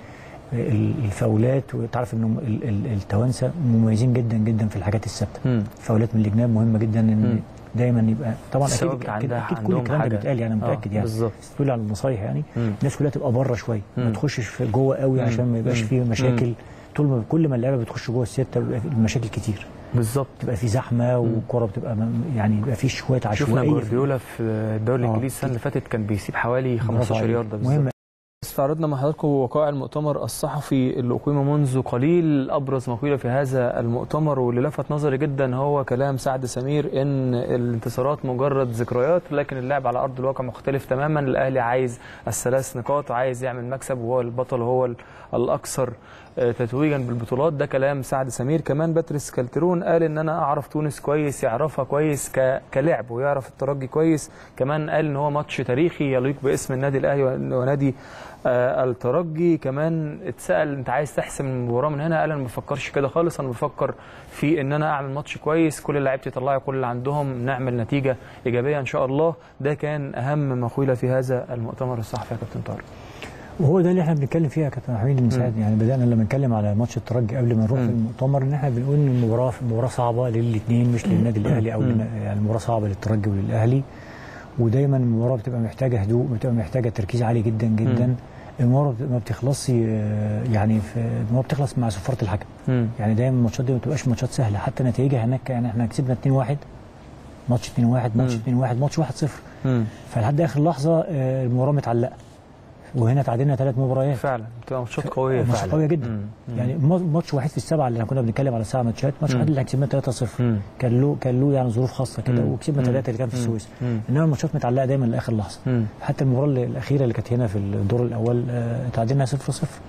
الفاولات. وتعرف انه التوانسه مميزين جدا جدا في الحاجات الثابته. الفاولات من الجناب مهمه جدا ان مم. دايما يبقى طبعا اكيد اكيد, أكيد كل الكلام ده بيتقال يعني انا متاكد يعني تقول على النصايح يعني مم. الناس كلها تبقى بره شويه ما تخشش في جوه قوي عشان ما يبقاش فيه مشاكل. مم. طول ما كل ما اللعبه بتخش جوه السته بيبقى المشاكل كتير بالظبط. تبقى في زحمه والكره بتبقى يعني بيبقى في شويه عشوائيه. شفنا جوارديولا في الدوري الانجليزي السنه اللي فاتت كان بيسيب حوالي خمستاشر يارده بالظبط. استعرضنا مع حضراتكم وقائع المؤتمر الصحفي اللي أقيم منذ قليل. أبرز ما قيل في هذا المؤتمر واللي لفت نظري جدا هو كلام سعد سمير إن الانتصارات مجرد ذكريات لكن اللعب على أرض الواقع مختلف تماما. الأهلي عايز الثلاث نقاط وعايز يعمل مكسب وهو البطل وهو الأكثر تتويجا بالبطولات. ده كلام سعد سمير. كمان باتريس كالترون قال ان انا اعرف تونس كويس، يعرفها كويس كلعب ويعرف الترجي كويس. كمان قال ان هو ماتش تاريخي يليق باسم النادي الاهلي ونادي آه الترجي. كمان اتسال انت عايز تحسم المباراه من هنا؟ قال انا ما بفكرش كده خالص، انا بفكر في ان انا اعمل ماتش كويس، كل لعيبتي يطلعوا كل اللي عندهم، نعمل نتيجه ايجابيه ان شاء الله. ده كان اهم ما قيل في هذا المؤتمر الصحفي يا كابتن طارق. وهو ده اللي احنا بنتكلم فيها يا كابتن حميد من ساعه يعني بدانا لما نتكلم على ماتش الترجي قبل ما نروح في المؤتمر ان احنا بنقول ان المباراه مباراه صعبه للاثنين مش للنادي الاهلي او يعني مباراه صعبه للترجي وللاهلي. ودايما المباراه بتبقى محتاجه هدوء، بتبقى محتاجه تركيز عالي جدا جدا. المباراه ما بتخلصش يعني في المباراه بتخلص مع صفاره الحكم. يعني دايما الماتشات دي ما بتبقاش ماتشات سهله حتى نتائجها هناك. يعني احنا كسبنا اتنين واحد ماتش اتنين واحد ماتش اتنين واحد ماتش واحد صفر فلحد اخر لحظه المباراه متعلقه. وهنا تعادلنا ثلاث مباريات فعلا بتبقى ماتشات قويه فعلا ماتشات قويه جدا. مم. يعني ماتش وحيد في السبعه اللي كنا بنتكلم على سبع ماتشات ماتش واحد اللي كسبنا ثلاثة صفر كان له كان له يعني ظروف خاصه كده وكسبنا ثلاثه اللي كان في السويس. انما الماتشات متعلقه دايما لاخر لحظه. مم. حتى المباراه الاخيره اللي كانت هنا في الدور الاول آه تعادلنا صفر صفر.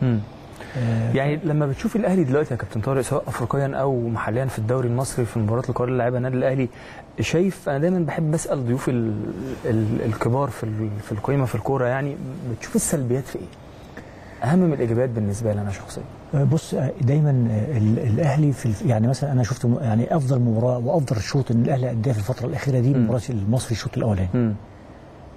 آه يعني لما بتشوف الاهلي دلوقتي يا كابتن طارق سواء افريقيا او محليا في الدوري المصري في المباريات القويه اللي لعبها النادي الاهلي، شايف انا دايما بحب اسال ضيوف ال ال الكبار في في القيمه في الكوره يعني بتشوف السلبيات في ايه؟ اهم من الايجابيات بالنسبه لي انا شخصيا. بص دايما الاهلي في يعني مثلا انا شفت يعني افضل مباراه وافضل شوط ان الاهلي اداه في الفتره الاخيره دي مباراه المصري الشوط الاولاني.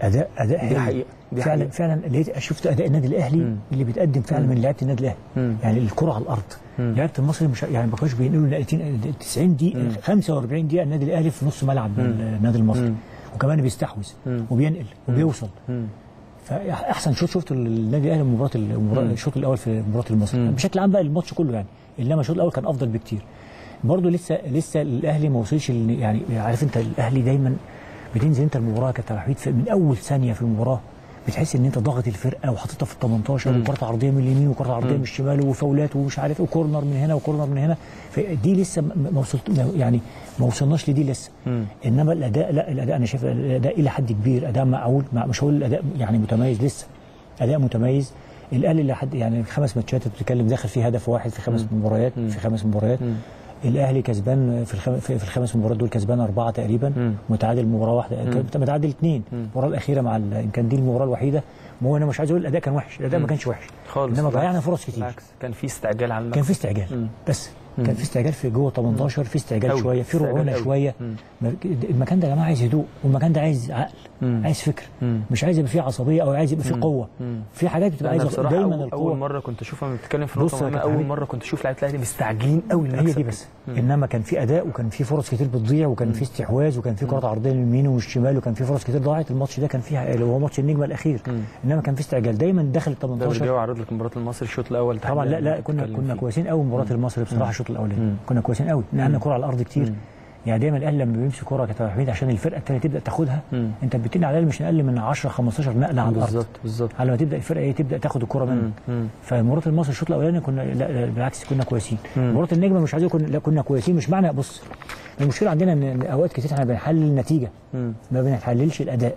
اداء اداء دي حلو. حقيقه دي فعلا حقيقة. فعلا لقيت شفت اداء النادي الاهلي مم. اللي بيتقدم فعلا مم. من لعيبه النادي الاهلي. مم. يعني الكره على الارض لعيبه المصري مش يعني ما كانوش بينقلوا تسعين دقيقه خمسة وأربعين دقيقه النادي الاهلي في نص ملعب النادي المصري مم. وكمان بيستحوذ مم. وبينقل وبيوصل. مم. فاحسن شوط شفت النادي الاهلي مباراه المباراه الشوط الاول في مباراه المصري. مم. بشكل عام بقى الماتش كله يعني، انما الشوط الاول كان افضل بكتير. برضه لسه لسه الاهلي ما وصلش يعني عارف انت الاهلي دايما بتنزل انت المباراه كابتن وحيد من اول ثانيه في المباراه بتحس ان انت ضاغط الفرقه وحاططها في ال تمنتاشر وكره عرضيه من اليمين وكره عرضيه من الشمال وفاولات ومش عارف ايه وكورنر من هنا وكورنر من هنا. فدي لسه ما وصلت يعني ما وصلناش لدي لسه. مم. انما الاداء لا الاداء انا شايف الاداء الى حد كبير اداء معقول، مش هقول الاداء يعني متميز لسه اداء متميز. الاهلي لحد يعني خمس ماتشات بتتكلم داخل فيه هدف واحد في خمس مم. مباريات مم. في خمس مباريات. مم. الاهلي كسبان في الخم... في الخمس مباريات دول كسبان اربعه تقريبا مم. متعادل مباراه واحده متعادل اثنين. المباراه الاخيره مع ال... كان دي المباراه الوحيده. ما هو انا مش عايز اقول الاداء كان وحش، الاداء ما كانش وحش خالص، انما ضيعنا فرص كتير. بالعكس كان في استعجال على المكسب. كان في استعجال مم. بس مم. كان في استعجال في جوه تمنتاشر، في استعجال شويه، في رعونه شويه. مم. المكان ده يا جماعه عايز هدوء، والمكان ده عايز عقل، مم. عايز فكر، مم. مش عايز يبقى فيه عصبيه او عايز يبقى فيه قوه. مم. في حاجات بتبقى عايزه دايما أول القوه. اول مره كنت اشوفها لما بتتكلم في نقطه مهمه، اول مره كنت اشوف لعيبه الاهلي مستعجلين قوي المكسب. هي دي بس. مم. انما كان في اداء وكان في فرص كتير بتضيع وكان في استحواذ وكان في كرات عرضيه من اليمين والشمال وكان في فرص كتير ضاعت. الماتش ده كان فيها اللي هو ماتش النجمه الاخير. مم. انما كان في استعجال دايما داخل ال تمنتاشر. ده عرض لك مباراه المصري الشوط الاول طبعا. لا لا كنا كنا كويسين قوي مباراه المصري بصراحه. الشوط الاولاني كنا كويسين قوي، نقلنا كره على الارض كتير. مم. يعني دايما الاهلي لما بيمسك كره كابتن وحيد عشان الفرقه الثانيه تبدا تاخدها، مم. انت بتبني على مش اقل من عشرة خمستاشر نقله على الارض. بالظبط بالظبط. على ما تبدا الفرقه ايه تبدا تاخد الكره منك. فمباراه المصري الشوط الاولاني كنا لا بالعكس كنا كويسين. مباراه النجمه مش عايز اقول لا كنا كويسين، مش معنى بص المشكله عندنا ان اوقات كتير احنا بنحلل النتيجه مم. ما بنحللش الاداء.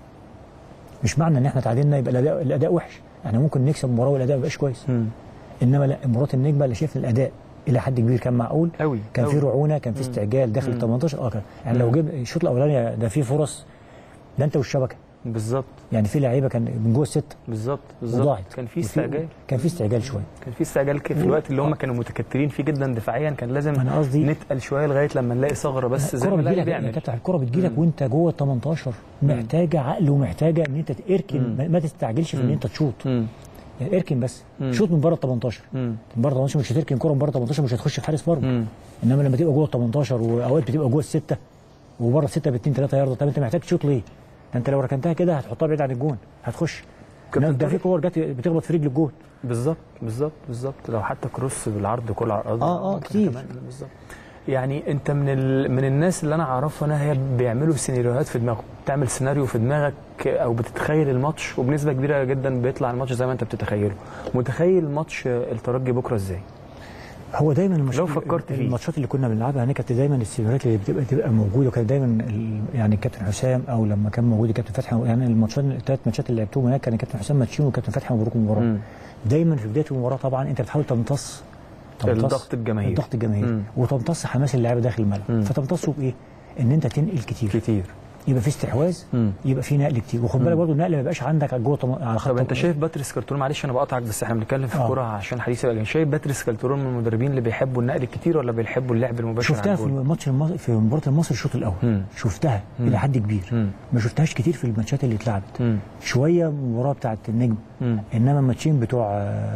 مش معنى ان احنا تعادلنا يبقى الاداء الاداء وحش، احنا ممكن نكسب مباراه والاداء ما يبقاش كويس. مم. انما لا مباراه النجمه اللي شايف الاداء الى حد كبير كان معقول قوي، كان أوي. في رعونه، كان في استعجال داخل ال تمنتاشر. اه كان يعني لو جيب الشوط الاولاني ده في فرص ده انت والشبكه بالظبط. يعني في لعيبه كان من جوه السته بالظبط بالظبط. كان في استعجال كان في استعجال شويه كان في استعجال في الوقت اللي هم كانوا متكترين فيه جدا دفاعيا. كان لازم أنا قصدي نتقل شويه لغايه لما نلاقي ثغره بس زي ما الاهلي بيعمل. الكره بتجيلك وانت جوه ال تمنتاشر محتاجه عقل ومحتاجه ان انت تركن، ما تستعجلش في ان انت تشوط. يعني اركن بس شوط من بره ال تمنتاشر. من بره تمنتاشر مش هتركن كره من بره تمنتاشر مش هتخش في حارس مرمى. انما لما تبقى جوه ال تمنتاشر واوقات بتبقى جوه السته وبره السته ب اتنين تلاته يارده، طب انت محتاج تشوط ليه؟ ده انت لو ركنتها كده هتحطها بعيد عن الجون هتخش. ده في كور جت بتخبط في رجل الجون. بالظبط بالظبط بالظبط. لو حتى كروس بالعرض كل على الارض اه اه كتير بالظبط. يعني انت من ال... من الناس اللي انا اعرفها انا هي بيعملوا سيناريوهات في دماغهم، تعمل سيناريو في دماغك او بتتخيل الماتش وبنسبه كبيره جدا بيطلع الماتش زي ما انت بتتخيله. متخيل ماتش الترجي بكره ازاي؟ هو دايما الماتشات لو فكرت فيه الماتشات اللي كنا بنلعبها هنا كانت دايما السيناريوهات اللي بتبقى تبقى موجوده، وكان دايما يعني الكابتن حسام او لما كان موجود الكابتن فتحي، يعني الماتشات الثلاث ماتشات اللي لعبتهم هناك كان الكابتن حسام ماتشين والكابتن فتحي مبروك المباراه. دايما في بدايه المباراه طبعا انت بتحاول تمتص الضغط الجماهيري الضغط الجماهيري وتمتص حماس اللعيبه داخل الملعب. فتمتصه بايه؟ ان انت تنقل كتير كتير يبقى في استحواذ، يبقى في نقل كتير. وخد بالك برضه النقل ما يبقاش عندك على جوه طم... على خط. طب انت شايف باتريس كارتون، معلش انا بقطعك بس احنا بنتكلم في الكوره عشان حديث يبقى شايف باتريس كارتون من المدربين اللي بيحبوا النقل الكتير ولا بيحبوا اللعب المباشر؟ شفتها في الماتش المص... في مباراه المصري الشوط الاول. مم. شفتها مم. الى حد كبير. مم. ما شفتهاش كتير في الماتشات اللي اتلعبت. مم. شويه المباراه بتاعه النجم. مم. انما الماتشين بتوع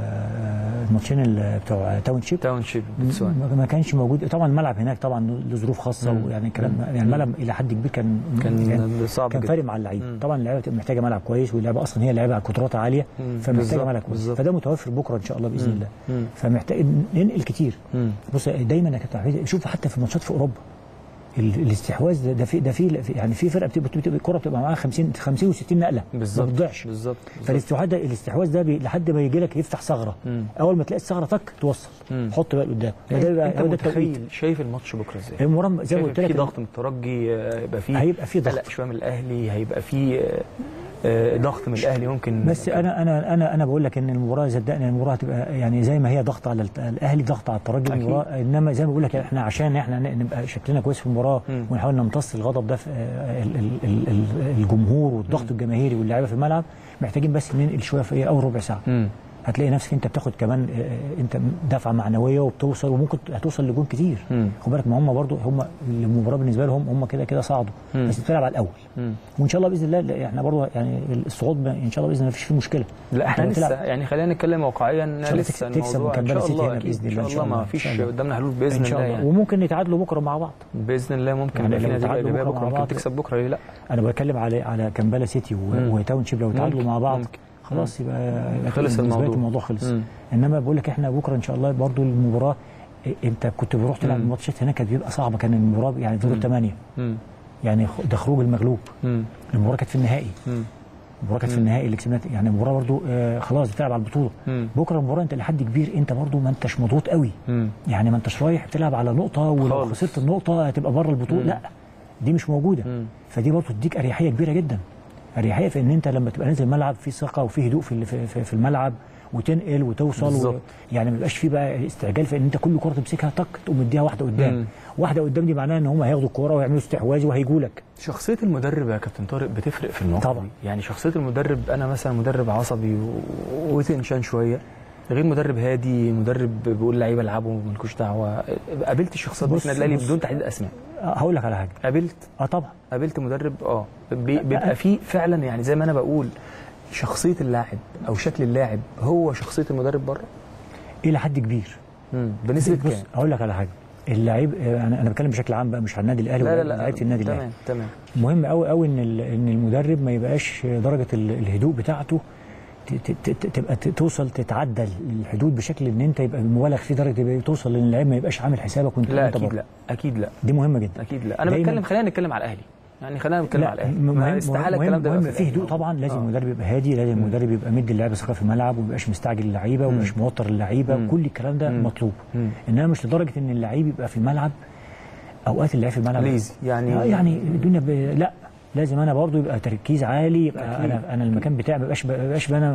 الماتشين بتوع تاون شيب تاون شيب ما كانش موجود. طبعا الملعب هناك طبعا له ظروف خاصه ويعني كلام يعني الملعب الى حد كبير كان كان يعني صعب كان فارق مع اللعيبه. طبعا اللعيبه محتاجه ملعب كويس واللعيبه اصلا هي لعيبه على قدرات عاليه فمحتاجه ملعب كويس. فده متوفر بكره ان شاء الله باذن الله. مم. فمحتاج ننقل كتير. مم. بص دايما يا كابتن شوف حتى في ماتشات في اوروبا الاستحواذ ده, ده في ده في يعني في فرقه بتبقى الكره بتبقى معاها خمسين خمسين وستين نقله ما بتضيعش بالظبط. فالاستحواذ ده الاستحواذ ده لحد ما يجي لك يفتح ثغره. اول ما تلاقي الثغره تك توصل مم. حط بقى قدام. انت متخيل شايف الماتش بكره ازاي؟ المباراه زي ما قلت لك في ضغط من الترجي، يبقى في هيبقى في ضغط شويه من الاهلي، هيبقى في ضغط من الاهلي ممكن. بس انا انا انا انا بقول لك ان المباراه صدقني المباراه هتبقى يعني زي ما هي ضغط على الاهلي ضغط على الترجي المباراه. انما زي ما بقول لك احنا عشان احنا نبقى شكلنا كويس في المباراه ونحاول نمتص الغضب ده في الجمهور والضغط الجماهيري واللاعيبه في الملعب، محتاجين بس ننقل شويه في ايه اول ربع ساعه. مم. هتلاقي نفسك انت بتاخد كمان آه، انت دفعه معنويه وبتوصل وممكن هتوصل لجون كتير. خد بالك ما هم برضو هم المباراه بالنسبه لهم هم كده كده صعدوا بس بتلعب على الاول. مم. وان شاء الله باذن الله احنا برضو يعني الصعود ان شاء الله باذن الله مفيش فيه مشكله. لا احنا لسه يعني خلينا نتكلم واقعيا لسه تكسب مكمله سيتي هنا باذن الله. ان شاء الله ما فيش قدامنا حلول باذن الله يعني. وممكن نتعادلوا بكره مع بعض باذن الله. ممكن يبقى في نتيجه ايجابيه بكره، ممكن تكسب بكره ليه لا. انا بتكلم على على كامبالا سيتي وتاون شيب لو تعادلوا مع بعض ممكن. خلاص يبقى خلص الموضوع الموضوع خلص. مم. انما بقول لك احنا بكره ان شاء الله برضو المباراه انت كنت بتروح تلعب الماتشات هناك كانت بيبقى صعبه، كان المباراه يعني دور ثمانيه يعني ده خروج المغلوب. مم. المباراه كانت في النهائي. مم. المباراه كانت في النهائي اللي كسبناها يعني المباراه برضو آه خلاص بتلعب على البطوله. مم. بكره المباراه انت لحد كبير انت برضو ما انتش مضغوط قوي. مم. يعني ما انتش رايح بتلعب على نقطه ولو خسرت النقطه هتبقى بره البطوله. مم. لا دي مش موجوده. مم. فدي برضو تديك اريحيه كبيره جدا. اريحيه في ان انت لما تبقى نازل الملعب في ثقه وفي هدوء في في, في الملعب وتنقل وتوصل و... يعني ما يبقاش في بقى استعجال في ان انت كل كره تمسكها طق تقوم مديها واحده قدام. مم. واحده قدام دي معناها ان هم هياخدوا الكوره ويعملوا استحواذ وهيجوا لك. شخصيه المدرب يا كابتن طارق بتفرق في الموضوع طبعا. يعني شخصيه المدرب انا مثلا مدرب عصبي وتنشان شويه غير مدرب هادي، مدرب بيقول لعيبه العبوا مالكوش دعوه. قابلت الشخصيات دي في النادي الاهلي بدون تحديد اسماء؟ هقول لك على حاجه. قابلت اه طبعا قابلت مدرب اه بيبقى فيه فعلا يعني زي ما انا بقول شخصيه اللاعب او شكل اللاعب هو شخصيه المدرب بره الى حد كبير. امم بنسبه كام؟ هقول لك على حاجه. اللعيب انا انا بتكلم بشكل عام بقى مش على النادي الاهلي ولا لعيبه النادي الاهلي. تمام تمام. مهم قوي قوي ان ان المدرب ما يبقاش درجه الهدوء بتاعته تبقى توصل تتعدى الحدود بشكل ان انت يبقى مبالغ في درجه توصل ان اللعيب ما يبقاش عامل حسابك وانت لا اكيد لا اكيد لا دي مهمه جدا. اكيد لا. انا بتكلم خلينا نتكلم على الاهلي يعني خلينا نتكلم على الاهلي. مهم استحاله الكلام ده. مهم في هدوء طبعا. لازم آه. المدرب يبقى هادي، لازم المدرب مم. يبقى مدي اللعيبه ثقه في الملعب وما يبقاش مستعجل اللعيبه وما يبقاش موتر اللعيبه. كل الكلام ده مم. مطلوب. مم. انما مش لدرجه ان اللعيب يبقى في الملعب اوقات اللعيب في الملعب ليزي يعني آه يعني الدنيا ب... لا لازم انا برضو يبقى تركيز عالي. يبقى أكيد. انا انا المكان بتاعي ما يبقاش ما يبقاش انا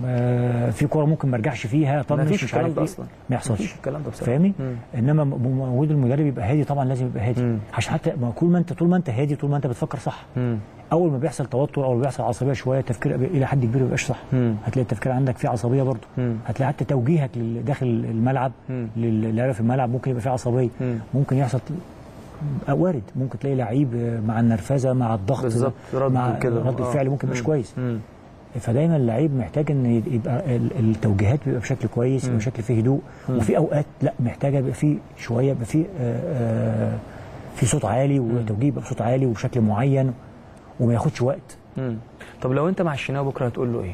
في كوره ممكن ما ارجعش فيها. طب مش مش الكلام ده اصلا ما يحصلش الكلام ده بصراحه. فاهمني؟ انما وجود المدرب يبقى هادي طبعا. لازم يبقى هادي عشان حتى طول ما انت طول ما انت هادي طول ما انت بتفكر صح. مم. اول ما بيحصل توتر او بيحصل عصبيه شويه التفكير الى حد كبير ما بيبقاش صح. مم. هتلاقي التفكير عندك فيه عصبيه برضو. مم. هتلاقي حتى توجيهك داخل الملعب للعيبه في الملعب ممكن يبقى فيه عصبيه. مم. ممكن يحصل وارد ممكن تلاقي لعيب مع النرفزه مع الضغط بالظبط مع كده رد الفعل ممكن مش كويس. مم. فدايما اللعيب محتاج ان يبقى التوجيهات بيبقى بشكل كويس يبقى بشكل فيه هدوء. مم. وفي اوقات لا محتاجه يبقى فيه شويه يبقى فيه في صوت عالي وتوجيه يبقى بصوت عالي وبشكل معين وما ياخدش وقت. مم. طب لو انت مع الشناوي بكره هتقول له ايه؟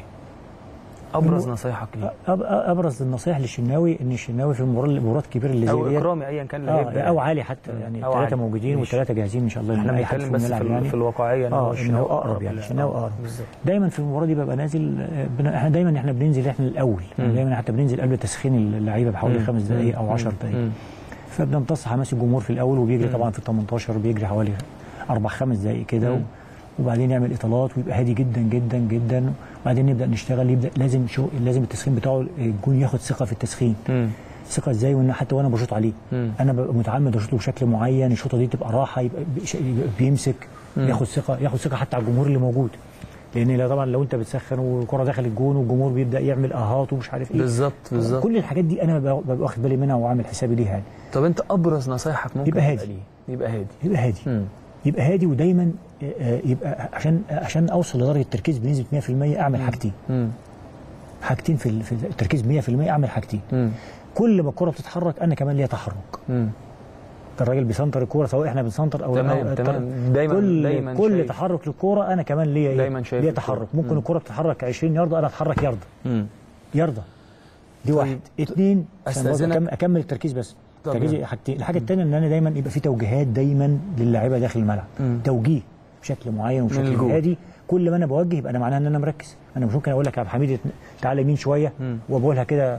ابرز نصايحك ليه؟ ابرز النصايح للشناوي ان الشناوي في المباريات الكبيره اللي زي دي او اكرامي ايا كان اللي هيبدا او عالي حتى يعني ثلاثه موجودين والثلاثه جاهزين ان شاء الله. احنا بنتكلم بس في, يعني. في الواقعيه اه انه اقرب يعني الشناوي اقرب. دايما في المباراه دي ببقى نازل احنا دايما احنا بننزل احنا الاول يعني دايما حتى بننزل قبل تسخين اللعيبه بحوالي خمس دقائق او عشر دقائق فبنمتص حماس الجمهور في الاول وبيجري طبعا في ال تمنتاشر بيجري حوالي اربع خمس دقائق كده وبعدين يعمل اطالات ويبقى هادي جدا جدا جدا وبعدين نبدا نشتغل. يبدا لازم شو لازم التسخين بتاعه الجون ياخد ثقه في التسخين. مم. ثقه ازاي؟ وان حتى وانا بشوط عليه مم. انا ببقى متعمد اشوطه بشكل معين الشوطه دي تبقى راحه يبقى بيمسك مم. ياخد ثقه ياخد ثقه حتى على الجمهور اللي موجود لان طبعا لو انت بتسخن والكره داخل الجون والجمهور بيبدا يعمل اهات ومش عارف ايه بالظبط بالظبط كل الحاجات دي انا ببقى واخد بالي منها وعامل حسابي ليها يعني. طب انت ابرز نصايحك ممكن يبقى هادي يبقى هادي يبقى هادي مم. يبقى هادي ودايما يبقى عشان عشان اوصل لدرجه التركيز بنسبه مية في المية اعمل حاجتين مم. حاجتين في في التركيز مية في المية اعمل حاجتين. مم. كل ما الكره بتتحرك انا كمان ليا تحرك. مم. الراجل بيسنتر الكوره سواء احنا بنسنتر او تمام تمام دايما كل دايما كل شايف. تحرك للكوره انا كمان ليا ليا تحرك. ممكن مم. الكوره بتتحرك عشرين ياردة انا اتحرك ياردة ياردة دي طيب. واحد اثنين اكمل التركيز بس تركيز حاجتين. الحاجه الثانيه ان انا دايما يبقى في توجيهات دايما للاعيبه داخل الملعب. مم. توجيه بشكل معين وبشكل هادي كل ما انا بوجه يبقى انا معناها ان انا مركز. انا مش ممكن اقول لك يا عبد الحميد تعالى يمين شويه وبقولها كده.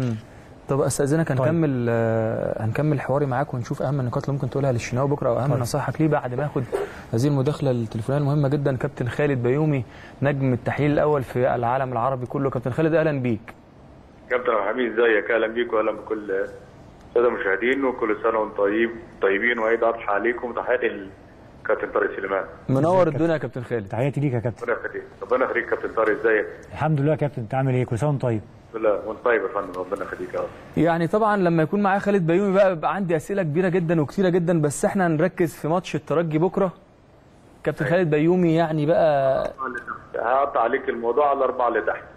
طب استاذنك هنكمل طيب. آه هنكمل حواري معاك ونشوف اهم النقاط اللي ممكن تقولها للشناوي بكره او اهم طيب. نصايحك ليه بعد ما اخد هذه المداخله التليفونيه المهمه جدا. كابتن خالد بيومي نجم التحليل الاول في العالم العربي كله. كابتن خالد اهلا بيك. كابتن عبد الحميد ازيك؟ اهلا بيك واهلا بكل الساده المشاهدين وكل سنه وانتم طيب طيبين وعيد اضحى عليكم. تحياتي للكابتن طارق سليمان. منور الدنيا يا كابتن خالد. تحياتي ليك يا كابتن. ربنا يخليك ربنا يخليك كابتن طارق ازيك؟ الحمد لله يا كابتن انت عامل ايه؟ كل سنه وانت طيب. الحمد لله وانت طيب يا فندم ربنا يخليك يا رب. يعني طبعا لما يكون معايا خالد بيومي بقى بيبقى عندي اسئله كبيره جدا وكتيره جدا، بس احنا هنركز في ماتش الترجي بكره. كابتن خالد بيومي يعني بقى هقطع عليك الموضوع على الاربعه اللي تحت.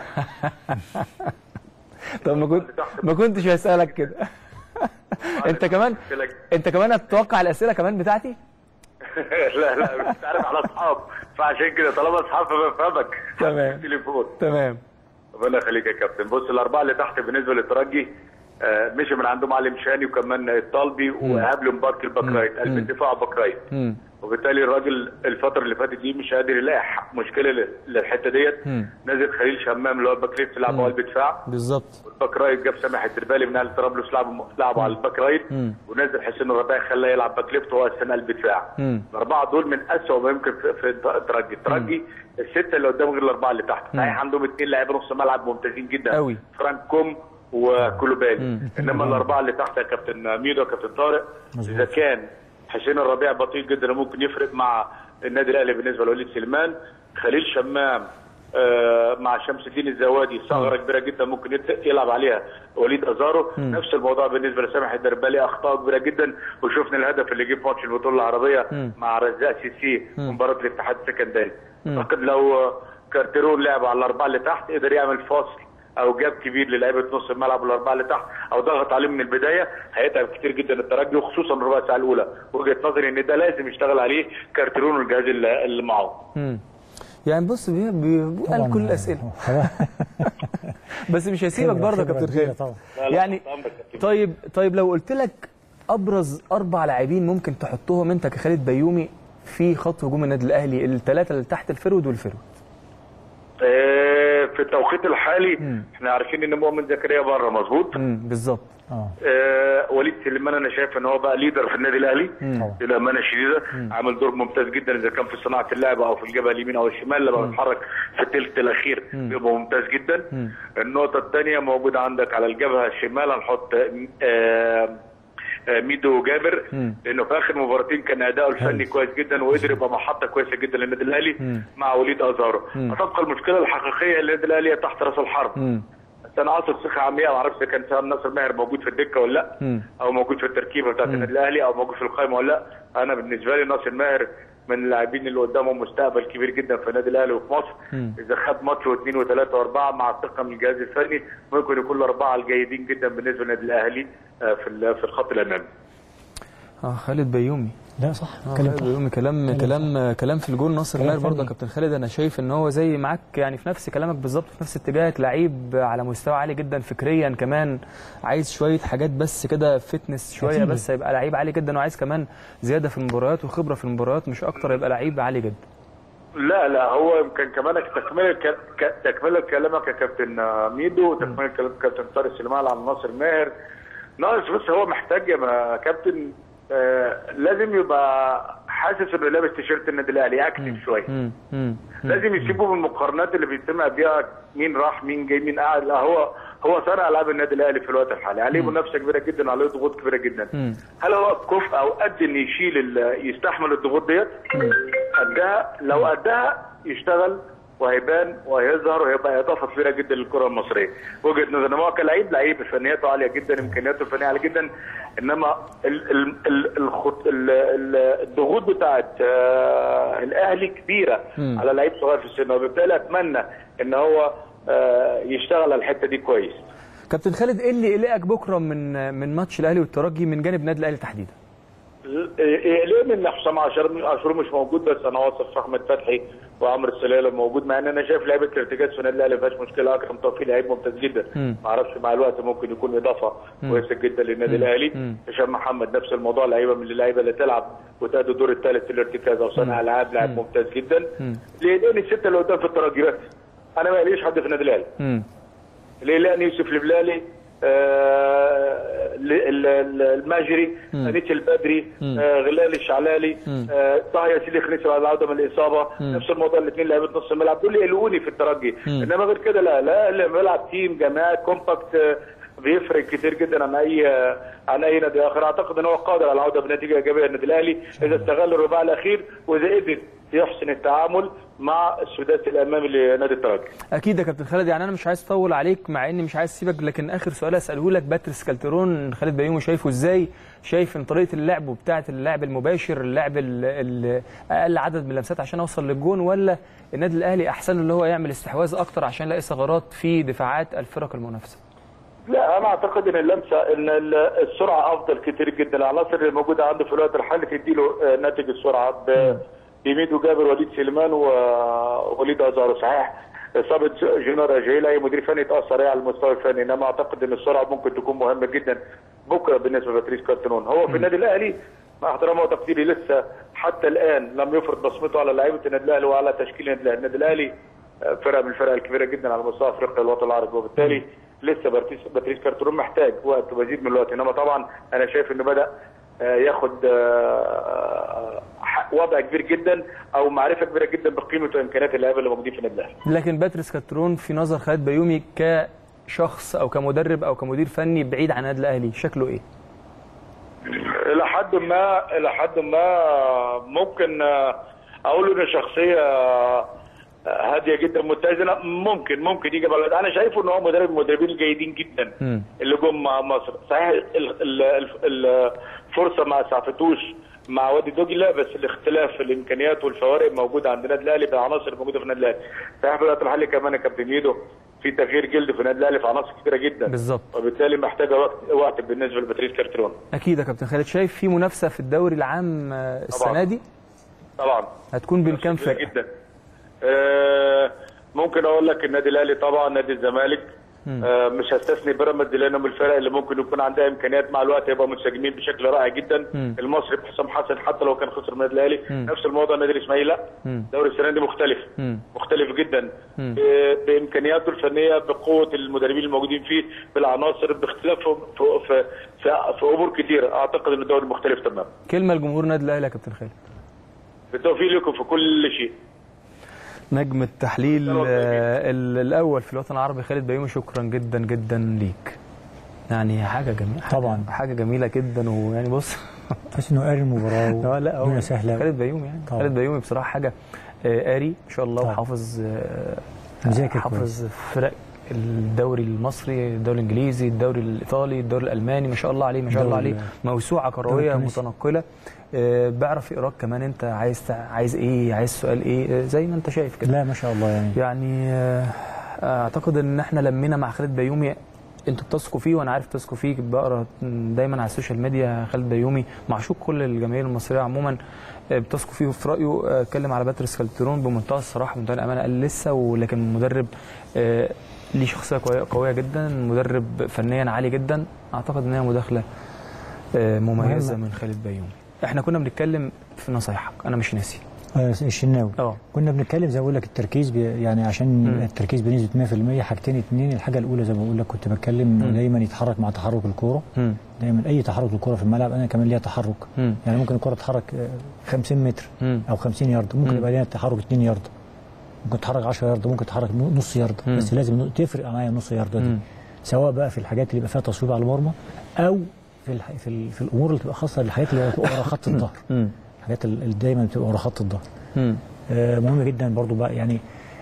طب ما كنت ما كنتش هسالك كده. انت كمان انت كمان هتتوقع الاسئله كمان بتاعتي؟ لا لا انت عارف على اصحاب، فعشان كده طالما اصحاب فبفهمك. تمام تليفون. تمام ربنا يخليك يا كابتن. بص الاربعه اللي تحت بالنسبه للترجي آه مشي من عندهم علي مشاني وكمان الطالبي وقبل مبارك البكرايت قلب الدفاع بكرايت، وبالتالي الراجل الفتره اللي فاتت دي مش قادر يلاقي مشكله للحته ديت. نازل خليل شمام اللي هو الباك ليفت لعبه قلب دفاع بالظبط، والباك رايت جاب سامح الدربالي من اهل طرابلس لعبه لعبه على الباك رايت، ونزل حسين الربيعي خلاه يلعب باك ليفت وهو اساسا قلب دفاع. الاربعه دول من اسوء ما يمكن في, في الترجي. الترجي السته اللي قدام غير الاربعه اللي تحت، صحيح عندهم اثنين لاعيبه نص ملعب ممتازين جدا قوي، فرانك كوم وكولوبالي، انما الاربعه اللي تحت يا كابتن ميدو وكابتن طارق اذا كان حسين الربيع بطيء جدا وممكن يفرق مع النادي الاهلي بالنسبه لوليد سليمان، خليل شمام آه مع شمس الدين الزوادي ثغره كبيره جدا ممكن يلعب عليها وليد ازارو. م. نفس الموضوع بالنسبه لسامح الدربالي، اخطاء كبيره جدا، وشفنا الهدف اللي جه في ماتش البطوله العربيه م. مع رزاق سيسي ومباراه الاتحاد السكندري. اعتقد لو كارتيرون لعب على الاربعه اللي تحت قدر يعمل فاصل او جاب كبير للاعيبه نص الملعب والاربعه اللي تحت او ضغط عليهم من البدايه، هيتعب كتير جدا الترجي، وخصوصا الربع ساعه الاولى. وجهه نظري ان ده لازم يشتغل عليه كارتيرون والجهاز اللي معاه. امم يعني بص بيقال كل الاسئله بس مش هسيبك برضه يا كابتن خالد. يعني طيب طيب لو قلت لك ابرز اربع لاعبين ممكن تحطهم انت كخالد بيومي في خط هجوم النادي الاهلي، الثلاثه اللي تحت الفرود والفرود. في التوقيت الحالي مم. احنا عارفين ان مؤمن زكريا بره مظبوط بالظبط. اه, آه وليد سليمان انا شايف ان هو بقى ليدر في النادي الاهلي للامانه الشديده، عامل دور ممتاز جدا اذا كان في صناعه اللعب او في الجبهه اليمين او الشمال، لما بيتحرك في الثلث الاخير بيبقى ممتاز جدا. مم. النقطه الثانيه موجوده عندك على الجبهه الشمال هنحط آه ميدو جابر، لانه في اخر مباراتين كان اداؤه الفني كويس جدا وقدر يبقى محطه كويسه جدا للنادي الاهلي مع وليد ازارو. هتبقى المشكله الحقيقيه للنادي الاهلي تحت راس الحرب. مم. بس انا عاصر ثقه عمياء، ما اعرفش اذا كان سام ناصر ماهر موجود في الدكه ولا لا، مم. او موجود في التركيبه بتاعت النادي الاهلي او موجود في القائمه ولا لا. انا بالنسبه لي ناصر ماهر من اللاعبين اللي قدامهم مستقبل كبير جدا في النادي الاهلي وفي مصر. مم. اذا خد ماتش واثنين وثلاثه واربعه مع الثقه من الجهاز الفني ممكن يكون الاربعه الجيدين جدا بالنسبه للنادي الاهلي في في الخط الامامي. اه خالد بيومي لا صح آه خالد بيومي كلام كلام كلام, كلام في الجول. ناصر ماهر برضه يا كابتن خالد انا شايف ان هو زي معاك يعني في نفس كلامك بالظبط، في نفس اتجاهك، لعيب على مستوى عالي جدا فكريا كمان، عايز شويه حاجات بس كده فتنس شويه بس يبقى لعيب عالي جدا، وعايز كمان زياده في المباريات وخبره في المباريات مش اكتر، يبقى لعيب عالي جدا. لا لا هو يمكن كمان تكمله تكمله كلامك يا كابتن ميدو وتكمله كلام كابتن طارق سليمان على ناصر ماهر. ناقص بس هو محتاج يا كابتن آه لازم يبقى حاسس انه لابس تيشيرت النادي الاهلي اكتف شويه. لازم يسيبوا من المقارنات اللي بيتم بيها مين راح مين جاي مين قاعد. لا هو هو صانع العاب النادي الاهلي في الوقت الحالي، عليه منافسه كبيره جدا وعليه ضغوط كبيره جدا. مم. هل هو كفء او قد ان يشيل يستحمل الضغوط ديت؟ قدها، لو قدها يشتغل وهيبان وهيظهر وهيبقى اضافه كبيره جدا للكره المصريه. وجهه نظري ان هو كلاعب لعيب فنياته عاليه جدا، امكانياته الفنيه عاليه جدا، انما الضغوط بتاعت آه الاهلي كبيره م. على لعيب صغير في السن، وبالتالي اتمنى ان هو آه يشتغل على الحته دي كويس. كابتن خالد ايه اللي قلقك بكره من من ماتش الاهلي والترجي من جانب النادي الاهلي تحديدا؟ ليه ان حسام عاشور مش موجود، بس انا واثق في احمد فتحي وعمرو السلالة موجود، مع ان انا شايف لعيبه الارتكاز في النادي الاهلي ما فيهاش مشكله. اكرم توفيق لعيب ممتاز جدا، ما اعرفش مع الوقت ممكن يكون اضافه كويسه جدا للنادي الاهلي. هشام محمد نفس الموضوع، لعيبه من اللعيبه اللي تلعب وتأدي الدور الثالث في الارتكاز او صانع العاب، لاعب ممتاز جدا. ليه؟ لان السته اللي قدام في الترجي بس انا ما ليش حد في النادي الاهلي. ليه؟ لان يوسف البلالي آه الماجري، انيس البدري، آه غلال الشعلالي، آه طه ياسين خليسي بعد العوده من الاصابه، نفس الموضوع الاثنين لعيبه نص الملعب دول يقلقوني في الترجي. انما غير كده لا لا الملعب تيم جماعي كومباكت آه بيفرق كتير جدا عن اي آه عن اي نادي اخر. اعتقد ان هو قادر على العوده بنتيجه ايجابيه للنادي الاهلي اذا استغل الرباع الاخير واذا قدر يحسن التعامل مع السداسي الامامي لنادي الترجي. اكيد يا كابتن خالد، يعني انا مش عايز اطول عليك مع اني مش عايز اسيبك، لكن اخر سؤال اساله لك، باتريس كالترون خالد بيومي شايفه ازاي؟ شايف ان طريقه اللعب وبتاعه اللعب المباشر، اللعب اقل عدد من اللمسات عشان اوصل للجون، ولا النادي الاهلي احسن اللي هو يعمل استحواذ اكتر عشان يلاقي ثغرات في دفاعات الفرق المنافسه؟ لا انا اعتقد ان اللمسه ان السرعه افضل كتير جدا. العناصر اللي موجوده عنده في الوقت الحالي تديله ناتج السرعه بيميدو جابر، وليد سليمان ووليد ازارو. صحيح اصابه جونر اجيل اي مدير فني يتاثر على المستوى الفني، انما اعتقد ان السرعه ممكن تكون مهمه جدا بكره بالنسبه لباتريس كارترون. هو في النادي الاهلي مع احترامي وتقديري لسه حتى الان لم يفرض بصمته على لعيبه النادي الاهلي وعلى تشكيل النادي الاهلي. النادي الاهلي فرقه من الفرق الكبيره جدا على مستوى افريقيا والوطن العربي، وبالتالي لسه باتريس كارترون محتاج وقت ومزيد من الوقت. انما طبعا انا شايف انه بدا ياخد وضع كبير جدا او معرفه كبيره جدا بقيمه وامكانيات اللعيبه اللي موجودين في النادي الاهلي. لكن باتريس كارترون في نظر خالد بيومي كشخص او كمدرب او كمدير فني بعيد عن النادي الاهلي شكله ايه؟ الى حد ما الى حد ما ممكن اقول انه شخصيه هاديه جدا متزنه، ممكن ممكن يجي بلد. انا شايفه ان هو مدرب من المدربين الجيدين جدا م. اللي جم مع مصر. صحيح الفرصه ما سعفتوش مع وادي دجله، بس الاختلاف في الامكانيات والفوارق موجوده عند النادي الاهلي بالعناصر الموجوده في النادي الاهلي. صحيح في الوقت الحالي كمان يا كابتن ميدو في تغيير جلد في النادي الاهلي في عناصر كثيره جدا بالظبط، وبالتالي محتاجه وقت وقت بالنسبه لباتريس كارترون. اكيد يا كابتن خالد، شايف في منافسه في الدوري العام السنه دي؟ طبعا هتكون بين كام فرقه؟ جدا. آه ممكن اقول لك النادي الاهلي طبعا، نادي الزمالك، آه مش هستثني بيراميدز لانه من الفرق اللي ممكن يكون عندها امكانيات مع الوقت يبقى منسجمين بشكل رائع جدا. مم. المصري بحسام حسن حتى لو كان خسر من النادي الاهلي. مم. نفس الموضوع النادي الاسماعيلي، لا دوري السنه دي مختلف. مم. مختلف جدا بامكانياته الفنيه، بقوه المدربين الموجودين فيه، بالعناصر، باختلاف في في في, في امور كثيره. اعتقد ان الدوري مختلف تماما. كلمه لجمهور النادي الاهلي يا كابتن خالد. بالتوفيق لكم في كل شيء. نجم التحليل الاول في الوطن العربي خالد بيومي، شكرا جدا جدا ليك. يعني حاجه جميله طبعا، حاجه جميله جدا. ويعني بص تحس انه قاري المباراه. لا هو سهله. خالد بيومي يعني طبعا. خالد بيومي بصراحه حاجه قاري ما شاء الله، وحافظ حافظ فرق الدوري المصري، الدوري الانجليزي، الدوري الايطالي، الدوري الالماني، ما شاء الله عليه ما شاء الله عليه. موسوعه كرويه متنقله. آه بعرف يقراك كمان، انت عايز عايز ايه، عايز سؤال ايه، زي ما انت شايف كده. لا ما شاء الله يعني يعني آه اعتقد ان احنا لمينا مع خالد بيومي، انتوا بتثقوا فيه وانا عارف تثقوا فيه. بقرا دايما على السوشيال ميديا خالد بيومي معشوق كل الجماهير المصريه عموما، بتثقوا فيه وفي رايه. اتكلم على باتريس كالترون بمنتهى الصراحه ومنتهى الامانه، قال لسه، ولكن مدرب آه ليه شخصيه قويه قويه جدا، مدرب فنيا عالي جدا. اعتقد ان هي مداخله آه مميزه من خالد بيومي. احنا كنا بنتكلم في نصايحك، انا مش ناسي. اه الشناوي. اه كنا بنتكلم زي ما بقول لك التركيز يعني عشان م. التركيز بنسبه مية في المية. حاجتين اتنين، الحاجه الاولى زي ما بقول لك كنت بتكلم انه دايما يتحرك مع تحرك الكوره. دايما اي تحرك الكوره في الملعب انا كمان ليها تحرك. م. يعني ممكن الكوره تتحرك خمسين متر م. او خمسين يارد، ممكن يبقى ليها تحرك اتنين يارد، ممكن تتحرك عشرة يارد، ممكن تتحرك نص يارد. م. بس لازم تفرق معايا نص يارد دي، سواء بقى في الحاجات اللي يبقى فيها تصويب على المرمى او في الح... في, ال... في الامور اللي تبقى خاصه بالحاجات اللي بتبقى ورا خط الظهر. الحاجات اللي دايما بتبقى ورا خط الظهر. آه مهم جدا برضو بقى يعني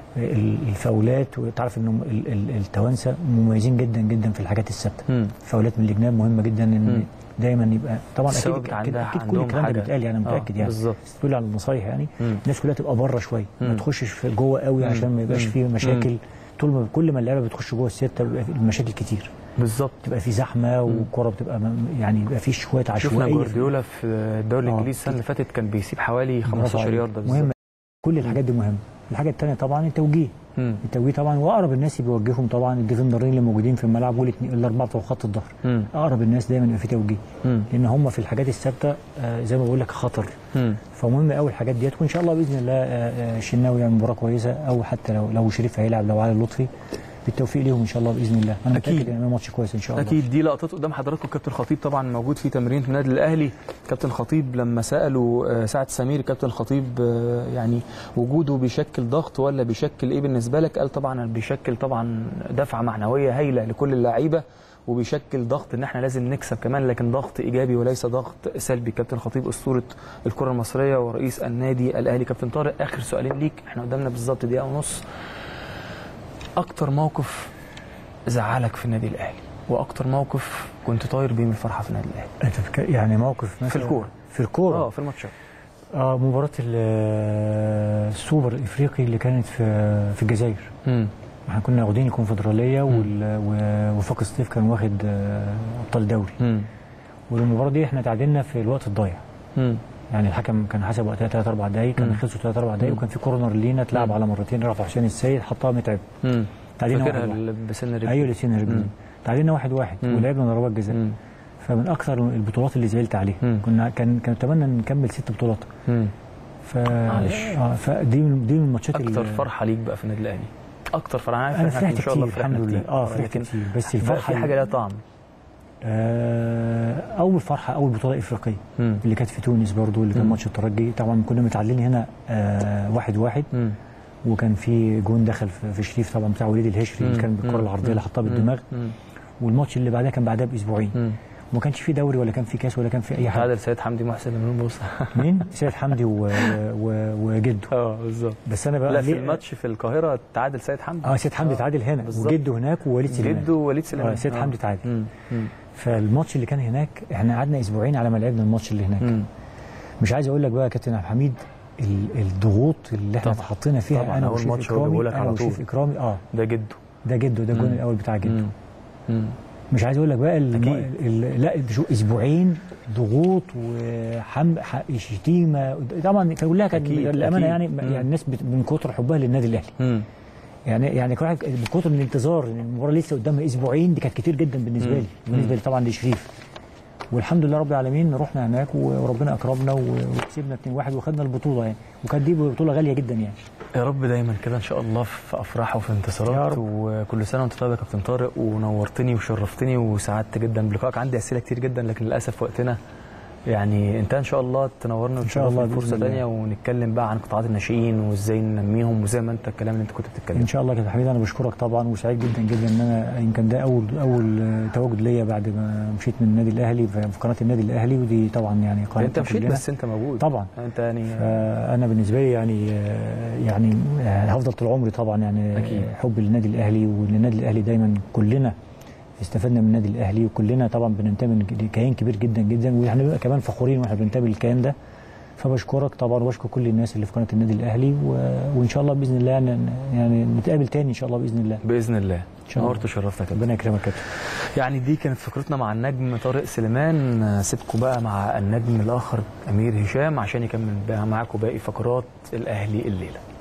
الفاولات. وتعرف انه التوانسه مميزين جدا جدا في الحاجات الثابته. الفاولات من الجناب مهمه جدا، ان دايما يبقى طبعا اكيد اكيد, أكيد كل الكلام ده بيتقال يعني انا متاكد. يعني بالظبط تقول على النصايح يعني مم. الناس كلها تبقى بره شويه، ما تخشش في جوه قوي عشان ما يبقاش فيه مشاكل. مم. طول ما كل ما اللعبه بتخش جوه السته بيبقى المشاكل كتير. بالظبط، تبقى في زحمه والكره بتبقى يعني بيبقى في شويه عشوائيه. شفنا جوارديولا في الدوري الانجليزي السنه اللي فاتت كان بيسيب حوالي خمستاشر يارده. مهم، كل الحاجات دي مهمه. الحاجه الثانيه طبعا التوجيه. مم. التوجيه طبعا، واقرب الناس بيوجههم طبعا الديفندرين اللي موجودين في الملعب والاثنين الاربعه بتوع خط الظهر. اقرب الناس دايما يبقى في توجيه، مم. لان هم في الحاجات الثابته آه زي ما بقول لك خطر. مم. فمهم قوي الحاجات ديت. وان شاء الله باذن الله آه الشناوي يعمل مباراه كويسه، او حتى لو لو شريف هيلعب، لو علي لطفي بالتوفيق ليهم ان شاء الله باذن الله. انا أكيد. متاكد ان ماتش كويس ان شاء الله. اكيد. دي لقطات قدام حضراتكم. كابتن الخطيب طبعا موجود في تمرين النادي الاهلي. كابتن الخطيب لما سالوا سعد سمير كابتن الخطيب يعني وجوده بيشكل ضغط ولا بيشكل ايه بالنسبه لك؟ قال طبعا بيشكل طبعا دفعه معنويه هايله لكل اللعيبه، وبيشكل ضغط ان احنا لازم نكسب كمان، لكن ضغط ايجابي وليس ضغط سلبي. كابتن الخطيب اسطوره الكره المصريه ورئيس النادي الاهلي. كابتن طارق، اخر سؤالين ليك، احنا قدامنا بالظبط دقيقه ونص. اكتر موقف زعلك في النادي الاهلي واكتر موقف كنت طاير بيه من الفرحه في النادي الاهلي؟ انت بك... يعني موقف مثلا في الكوره في الكوره اه في الماتشات. اه مباراه السوبر الافريقي اللي كانت في في الجزائر. امم احنا كنا واخدين الكونفدراليه ووفاق سطيف كان واخد ابطال دوري. امم والمباراه دي احنا تعادلنا في الوقت الضايع. امم يعني الحكم كان حسب وقتها ثلاث اربع دقائق، كان خلصوا ثلاث اربع دقائق، وكان في كورنر لينا اتلعب على مرتين، رفع حسين السيد حطها متعب. امم تعادلنا فاكرها واحد واحد. بسن الرجل. ايوه لسن الرجل. تعادلنا واحد واحد ولعبنا ضربات جزاء. فمن اكثر البطولات اللي زعلت عليها. مم. كنا كان كان اتمنى نكمل ست بطولات. امم ف اه فدي من دي من الماتشات اكتر فرحه ليك بقى في النادي الاهلي؟ اكتر فرحه. انا انا عارف فرحت ان شاء الله كتير الحمد لله. اه فرحت كتير، بس الفرحه في حاجه لها طعم. آه اول فرحه اول بطوله افريقيه مم. اللي كانت في تونس برضو، اللي كان ماتش الترجي. طبعا كنا متعادلين هنا آه واحد واحد. مم. وكان في جون دخل في شريف طبعا بتاع وليد الهشري اللي كان بالكره العرضيه اللي حطها بالدماغ. مم. والماتش اللي بعدها كان بعدها باسبوعين. مم. وما كانش في دوري ولا كان في كاس ولا كان في اي حاجه. تعادل سيد حمدي محسن من بوصه. مين؟ سيد حمدي و... و... وجده. اه بالظبط. بس انا بقى لا في الماتش في القاهره تعادل سيد حمدي. اه سيد حمدي تعادل هنا وجده هناك ووليد سليمان. جده ووليد سليمان. اه سيد حمدي تعادل. فالماتش اللي كان هناك احنا قعدنا اسبوعين على ما لعبنا الماتش اللي هناك. مم. مش عايز اقول لك بقى يا كابتن عبد الحميد الضغوط اللي احنا اتحطينا فيها. طبعا انا اول ماتش اكرامي بقول لك على طول اكرامي اه ده جده ده جده ده الجون الاول بتاع جده. مم. مم. مش عايز اقول لك بقى ال ال لا اسبوعين ضغوط وحم شتيمه طبعا كلها كانت للامانه يعني مم. يعني الناس من كتر حبها للنادي الاهلي. مم. يعني يعني كل واحد من كتر الانتظار ان المباراه لسه قدامها اسبوعين، دي كانت كتير جدا بالنسبه لي بالنسبه لي طبعا لشريف. والحمد لله رب العالمين رحنا هناك وربنا اكرمنا وكسبنا اتنين واحد وخدنا البطوله يعني، وكانت دي بطوله غاليه جدا يعني. يا رب دايما كده ان شاء الله في افراح وفي انتصارات، وكل سنه وانت طيب يا كابتن طارق، ونورتني وشرفتني وسعدت جدا بلقائك. عندي اسئله كتير جدا لكن للاسف وقتنا يعني انت ان شاء الله تنورنا ان شاء الله فرصه ثانيه ونتكلم بقى عن قطاعات الناشئين وازاي ننميهم وزي ما انت الكلام اللي انت كنت بتتكلم. ان شاء الله يا حبيبي انا بشكرك طبعا وسعيد جدا جدا ان انا يمكن ده اول اول تواجد ليا بعد ما مشيت من النادي الاهلي في قناه النادي الاهلي، ودي طبعا يعني قناه انت مشيت بس انت موجود طبعا. انت يعني انا بالنسبه لي يعني يعني هفضل طول عمري طبعا يعني أكيد. حب للنادي الاهلي، وان النادي الاهلي دايما كلنا استفدنا من النادي الاهلي، وكلنا طبعا بننتمي لكيان كبير جدا جدا، واحنا كمان فخورين واحنا بننتمي للكيان ده. فبشكرك طبعا وبشكر كل الناس اللي في قناه النادي الاهلي، و... وان شاء الله باذن الله يعني نتقابل تاني ان شاء الله باذن الله. باذن الله ان شاء الله. نورت وشرفتك. ربنا يكرمك يا كابتن. يعني دي كانت فقرتنا مع النجم طارق سليمان. سيبكم بقى مع النجم الاخر امير هشام عشان يكمل بقى معاكم باقي فقرات الاهلي الليله.